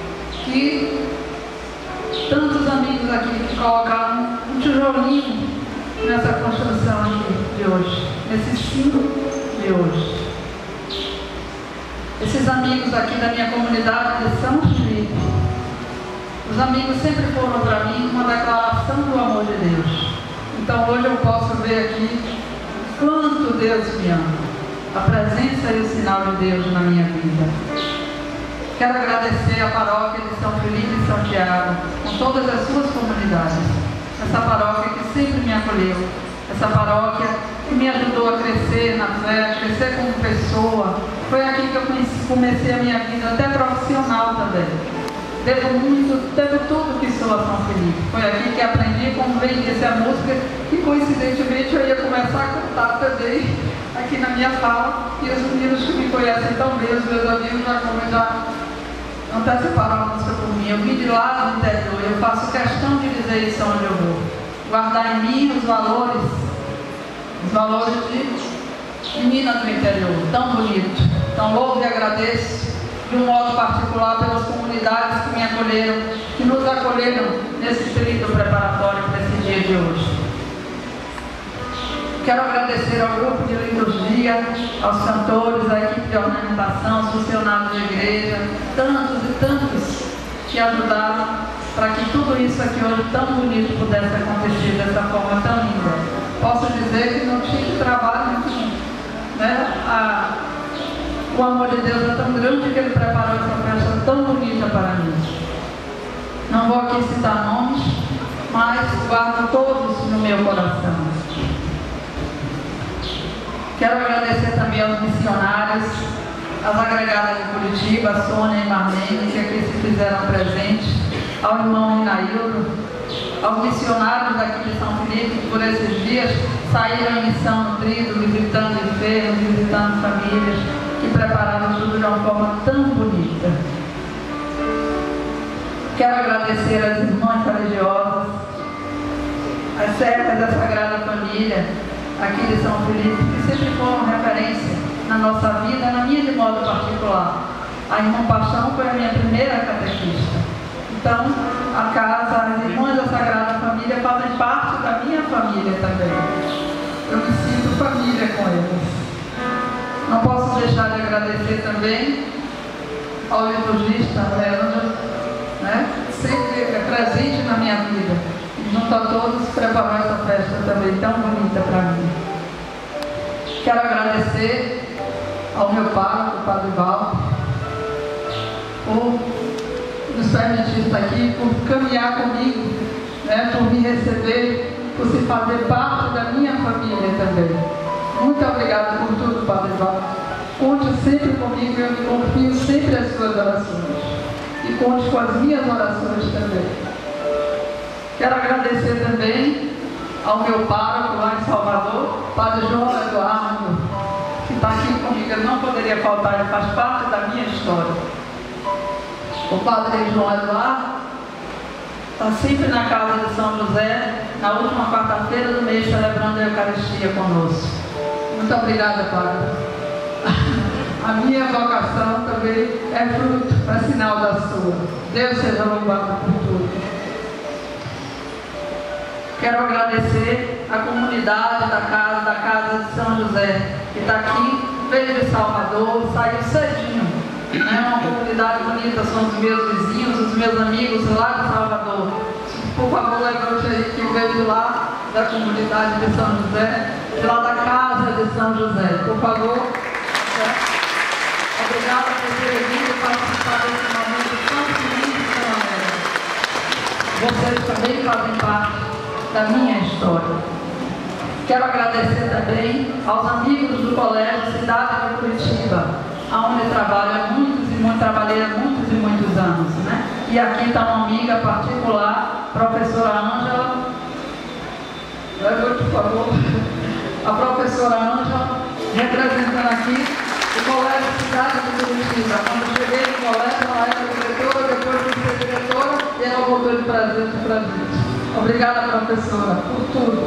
que tantos amigos aqui que colocaram um tijolinho nessa construção aqui de hoje, nesse sim de hoje. Esses amigos aqui da minha comunidade de São Felipe, os amigos sempre foram para mim uma declaração do amor de Deus. Então hoje eu posso ver aqui quanto Deus me ama, a presença e o sinal de Deus na minha vida. Quero agradecer a paróquia de São Felipe e Santiago, com todas as suas comunidades. Essa paróquia que sempre me acolheu, essa paróquia que me ajudou a crescer na fé, a crescer como pessoa. Foi aqui que eu comecei a minha vida, até profissional também. Devo muito, devo tudo que sou a São Felipe. Foi aqui que aprendi como bem disse a música, e coincidentemente eu ia começar a cantar também aqui na minha fala, e os meninos que me conhecem tão bem, os meus amigos já começaram anteciparam a música por mim. Eu vim de lá do interior, eu faço questão de dizer isso onde eu vou. Guardar em mim os valores, os valores de menina do interior, tão bonito. Então louvo e agradeço de um modo particular pelas comunidades que me acolheram, que nos acolheram nesse período preparatório para esse dia de hoje. Quero agradecer ao grupo de liturgia, aos cantores, à equipe de ornamentação, aos funcionários de igreja, tantos e tantos que ajudaram para que tudo isso aqui hoje tão bonito pudesse acontecer dessa forma tão linda. Posso dizer que não tive trabalho nenhum, né? A, o amor de Deus é tão grande que Ele preparou essa festa tão bonita para mim. Não vou aqui citar nomes, mas guardo todos no meu coração. Quero agradecer também aos missionários, às agregadas de Curitiba, a Sônia e Marlene, que aqui se fizeram presentes, ao irmão Inaildo, aos missionários daqui de São Felipe, que por esses dias saíram em missão no trigo, visitando enfermos, visitando famílias, que prepararam tudo de uma forma tão bonita. Quero agradecer às irmãs religiosas, às servas da Sagrada Família, aqui de São Felipe, que sempre foram referência na nossa vida, na minha de modo particular. A irmã Paixão foi a minha primeira catequista. Então, a casa, as irmãs da Sagrada Família fazem parte da minha família também. Eu me sinto família com eles. Não posso deixar de agradecer também ao liturgista Leandro, né? Sempre é presente na minha vida. Junto a todos, preparou essa festa também tão bonita para mim. Quero agradecer ao meu pai, o Padre Val, por nos permitir estar aqui, por caminhar comigo né, por me receber, por se fazer parte da minha família também. Muito obrigada por tudo, Padre Valdo. Conte sempre comigo, eu confio sempre as suas orações. E conte com as minhas orações também. Quero agradecer também ao meu pároco lá em Salvador, Padre João Eduardo, que está aqui comigo. Eu não poderia faltar, ele faz parte da minha história. O Padre João Eduardo está sempre na casa de São José, na última quarta-feira do mês, celebrando a Eucaristia conosco. Muito obrigada, Padre. A minha vocação também é fruto, é sinal da sua. Deus seja louvado por tudo. Quero agradecer a comunidade da casa, da casa de São José, que está aqui, veio de Salvador, saiu cedinho. É uma comunidade bonita, são os meus vizinhos, os meus amigos lá de Salvador. Por favor, levante aí que veio de lá, da comunidade de São José, de lá da casa de São José. Por favor. Obrigada por ter vindo participar desse momento tão feliz, São Américo. Vocês também fazem parte da minha história. Quero agradecer também aos amigos do Colégio Cidade de Curitiba, onde trabalho há muitos e muito, trabalhei há muitos e muitos anos, né? E aqui está uma amiga particular, professora Ângela. Por favor. A professora Ângela, representando aqui o Colégio Cidade de Curitiba. Quando eu cheguei no colégio, ela era diretora, depois de ser diretora, e ela voltou de presente para a gente. Obrigada, professora, por tudo.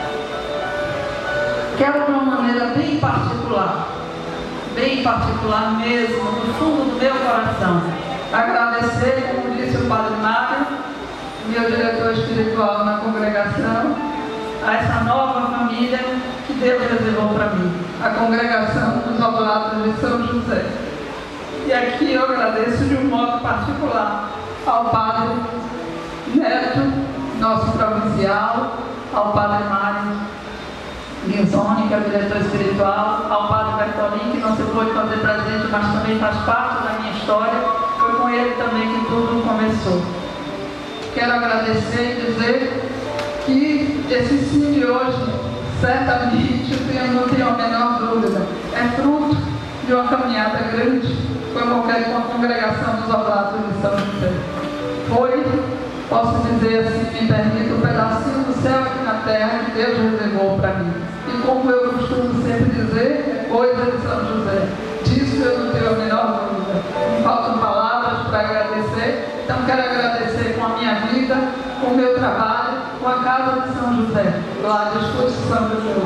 Quero de uma maneira bem particular, bem particular mesmo, do fundo do meu coração, agradecer, como disse o Padre Mário, meu diretor espiritual na congregação, a essa nova família que Deus reservou para mim, a congregação dos Oblatos de São José. E aqui eu agradeço de um modo particular ao Padre Neto, nosso provincial, ao Padre Mário Guinzoni, que é o diretor espiritual, ao Padre Bertolini, que não se pôde fazer presente, mas também faz parte da minha história. Foi com ele também que tudo começou. Quero agradecer e dizer que esse sim de hoje, certamente, eu não tenho a menor dúvida, é fruto de uma caminhada grande com a congregação dos Oblatos de São José. Foi, posso dizer assim, me permite, um pedacinho do céu aqui na terra que Deus reservou para mim. E como eu costumo sempre dizer, é coisa de São José. Disso eu não tenho a menor dúvida. Me faltam palavras para agradecer, então quero agradecer com a minha vida, com o meu trabalho, com a casa de São José, lá do Estúdio São José.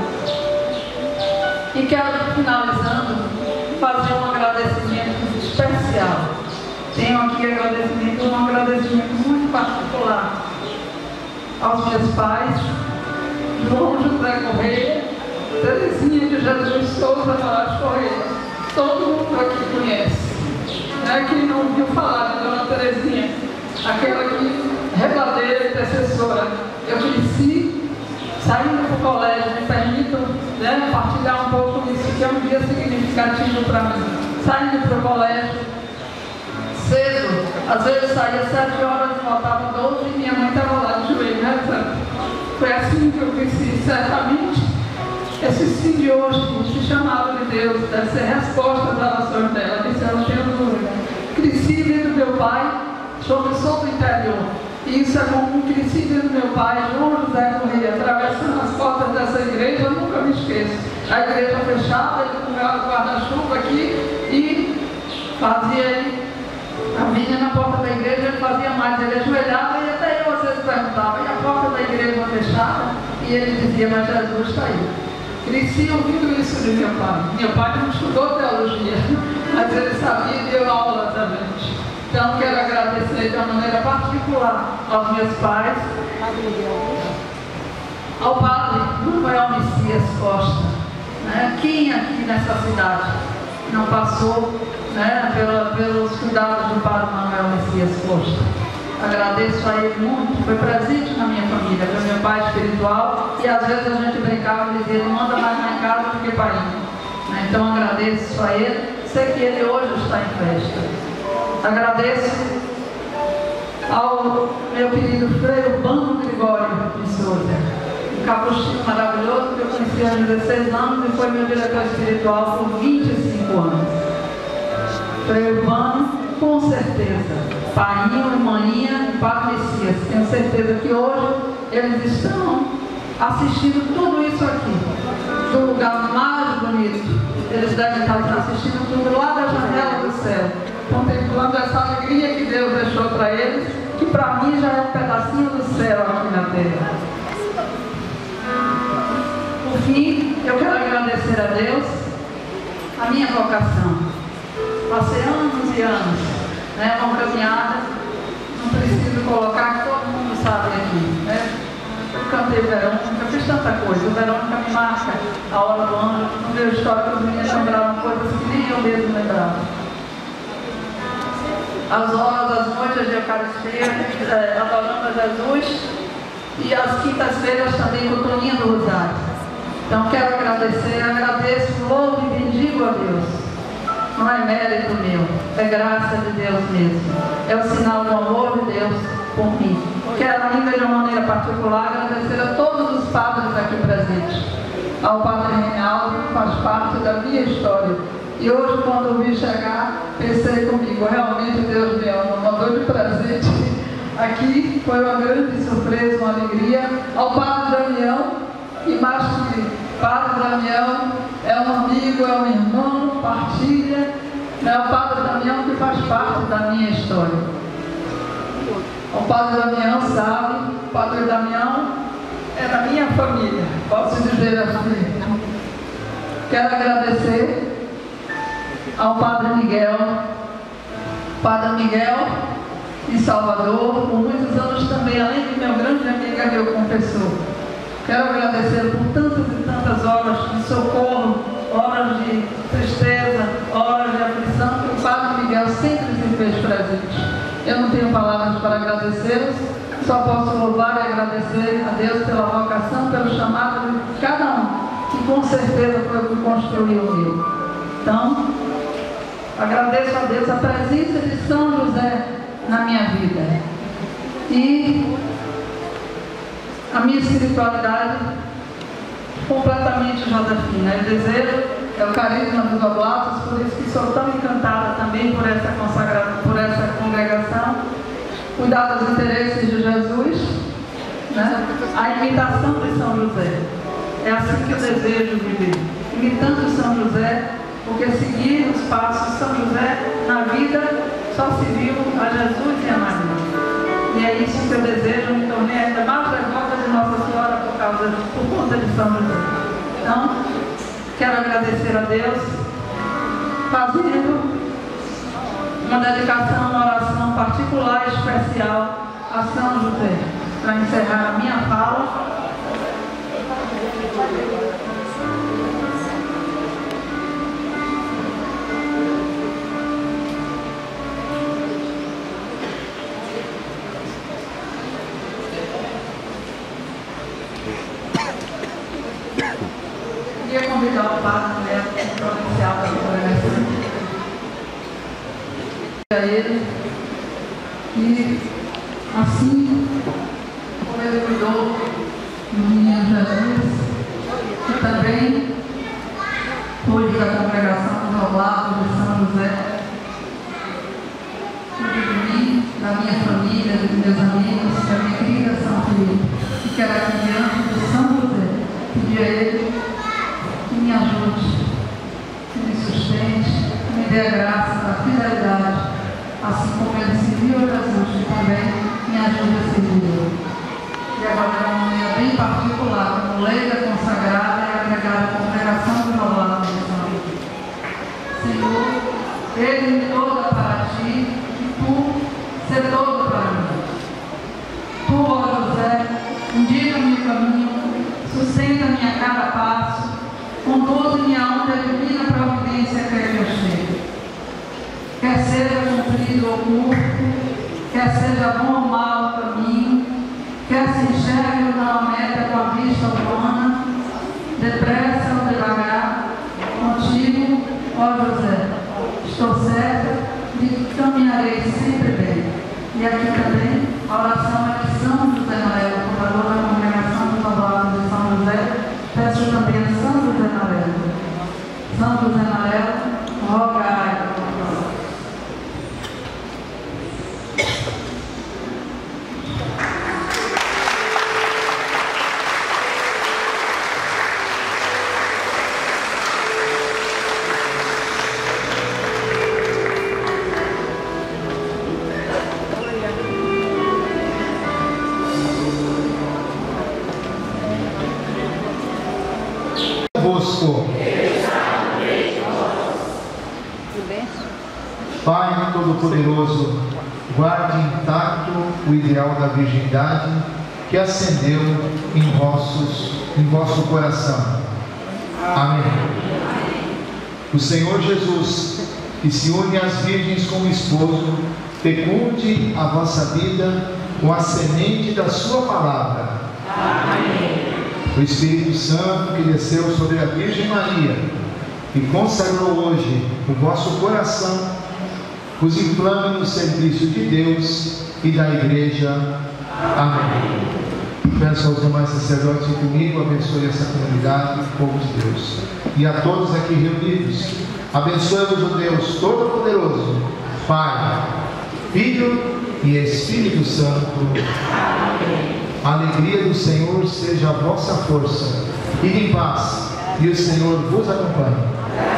E quero, finalizando, fazer um agradecimento especial. Tenho aqui agradecimento, um agradecimento muito particular aos meus pais, João José Correia, Terezinha de Jesus Souza Moraes Correia. Todo mundo aqui conhece. Né? Quem não ouviu falar de Dona Terezinha, aquela que rebadeira e intercessora. Eu cresci saindo para o colégio, me permitam, né, partilhar um pouco isso, que é um dia significativo para mim. Saindo para o colégio cedo, às vezes saía sete horas e voltava doze e minha mãe estava lá de joelho, né, sabe? Foi assim que eu cresci, certamente. Esse sim de hoje, esse chamado de Deus, deve ser resposta às orações dela, que se ela tem dúvida. Cresci dentro do meu pai, sou do interior. E isso é comum, cresci dentro do meu pai, João José Correia, atravessando as portas dessa igreja, eu nunca me esqueço. A igreja fechada, ele com o guarda-chuva aqui e fazia ele. A menina na porta da igreja, ele fazia mais, ele ajoelhava e até eu às vezes perguntava, e a porta da igreja fechada? E ele dizia, mas Jesus está aí. Cresci ouvindo isso de meu pai. Meu pai não estudou teologia, mas ele sabia e deu aula também. Então quero agradecer de uma maneira particular aos meus pais, ao Padre Manuel Messias Costa, né? Quem aqui nessa cidade não passou, né, pela, pelos cuidados do Padre Manuel Messias Costa? Agradeço a ele muito, foi presente na minha família, foi meu pai espiritual e às vezes a gente brincava e dizia, não manda mais lá em casa do que para ir. Então agradeço a ele, sei que ele hoje está em festa. Agradeço ao meu querido Frei Urbano Gregório de Souza, um capuchinho maravilhoso que eu conheci há dezesseis anos e foi meu diretor espiritual por vinte e cinco anos. Frei Urbano, com certeza, painho, maninha e Padre Messias, tenho certeza que hoje eles estão assistindo tudo isso aqui, do lugar mais bonito. Eles devem estar assistindo tudo lá da janela do céu, contemplando essa alegria que Deus deixou para eles, que para mim já é um pedacinho do céu aqui na terra. Por fim, eu quero agradecer a Deus a minha vocação. Passei anos e anos, né, uma caminhada, não preciso colocar, que todo mundo sabe aqui, né? Eu cantei Verônica, fiz tanta coisa. O Verônica me marca a hora do ano. No meu histórico, os meninos lembraram coisas que nem eu mesmo lembrava. As horas, as noites de Eucaristia, é, adorando a Jesus. E as quintas-feiras também com o Toninho do Rosário. Então, quero agradecer, agradeço, louvo e bendigo a Deus. Não é mérito meu, é graça de Deus mesmo. É o sinal do amor de Deus por mim. Quero ainda de uma maneira particular agradecer a todos os padres aqui presentes. Ao Padre Reinaldo, que faz parte da minha história. E hoje, quando eu vi chegar, pensei comigo, realmente Deus me ama, mandou de presente. Aqui foi uma grande surpresa, uma alegria. Ao Padre Damião, e mais que Padre Damião é um amigo, é um irmão, partilha. É o Padre Damião que faz parte da minha história. O Padre Damião sabe, o Padre Damião é da minha família, posso dizer assim. Quero agradecer ao Padre Miguel, Padre Miguel em Salvador, por muitos anos também, além de meu grande amigo, é meu confessor. Quero agradecer por tantas e tantas horas de socorro, horas de tristeza, horas de aflição, que o Padre Miguel sempre se fez presente. Eu não tenho palavras para agradecê-los, só posso louvar e agradecer a Deus pela vocação, pelo chamado de cada um, que com certeza foi o que construiu o meu. Então, agradeço a Deus a presença de São José na minha vida. E a minha espiritualidade completamente josefina. Eu desejo, é o carisma dos oblatos, por isso que sou tão encantada também por essa consagração, por essa congregação, cuidar dos interesses de Jesus, né? A imitação de São José. É assim que eu desejo viver, imitando São José, porque seguir os passos de São José na vida só se viu a Jesus e a Maria. E é isso que eu desejo, me tornei ainda mais devota de Nossa Senhora por, causa, por conta de São José. Então, quero agradecer a Deus, fazendo uma dedicação, uma oração particular e especial a São José, para encerrar a minha fala. Queria convidar o Padre Neto, provincial da congregação, a ele, e assim como ele cuidou do menino Jesus, que também cuide da congregação dos Oblatos de São José, cuide de mim, da minha família, dos meus amigos, da minha querida São Felipe, e quero aqui diante de São José pedir a ele que me ajude, que me sustente, que me dê a graça da fidelidade, assim como ele serviu a Jesus, que também me ajude a servir. E agora, de uma maneira bem particular, como leiga consagrada e agregada à congregação do meu lado de São José. Senhor, ele me toda para ti, e tu ser todo para mim. Tu, ó José, indica-me o caminho, sustenta-me a cada passo, conduz-me aonde a divina providência quer que eu chegue. Quer seja cumprido ou curto, quer seja bom ou mau o caminho, quer se enxergue ou não a meta com a vista humana, depressa ou devagar, contigo, ó José, estou certa de que caminharei sempre bem. E aqui também convosco. Pai Todo-Poderoso, guarde intacto o ideal da virgindade que acendeu em, vossos, em vosso coração. Amém. O Senhor Jesus, que se une às virgens como esposo, fecunde a vossa vida com a semente da sua palavra. Amém. O Espírito Santo que desceu sobre a Virgem Maria e consagrou hoje o vosso coração, vos inflame no serviço de Deus e da Igreja. Amém. Peço aos demais sacerdotes e comigo, abençoe essa comunidade, povo de Deus. E a todos aqui reunidos, abençoe-vos o Deus Todo-Poderoso, Pai, Filho e Espírito Santo. Amém. A alegria do Senhor seja a vossa força. Ide em paz, e o Senhor vos acompanhe.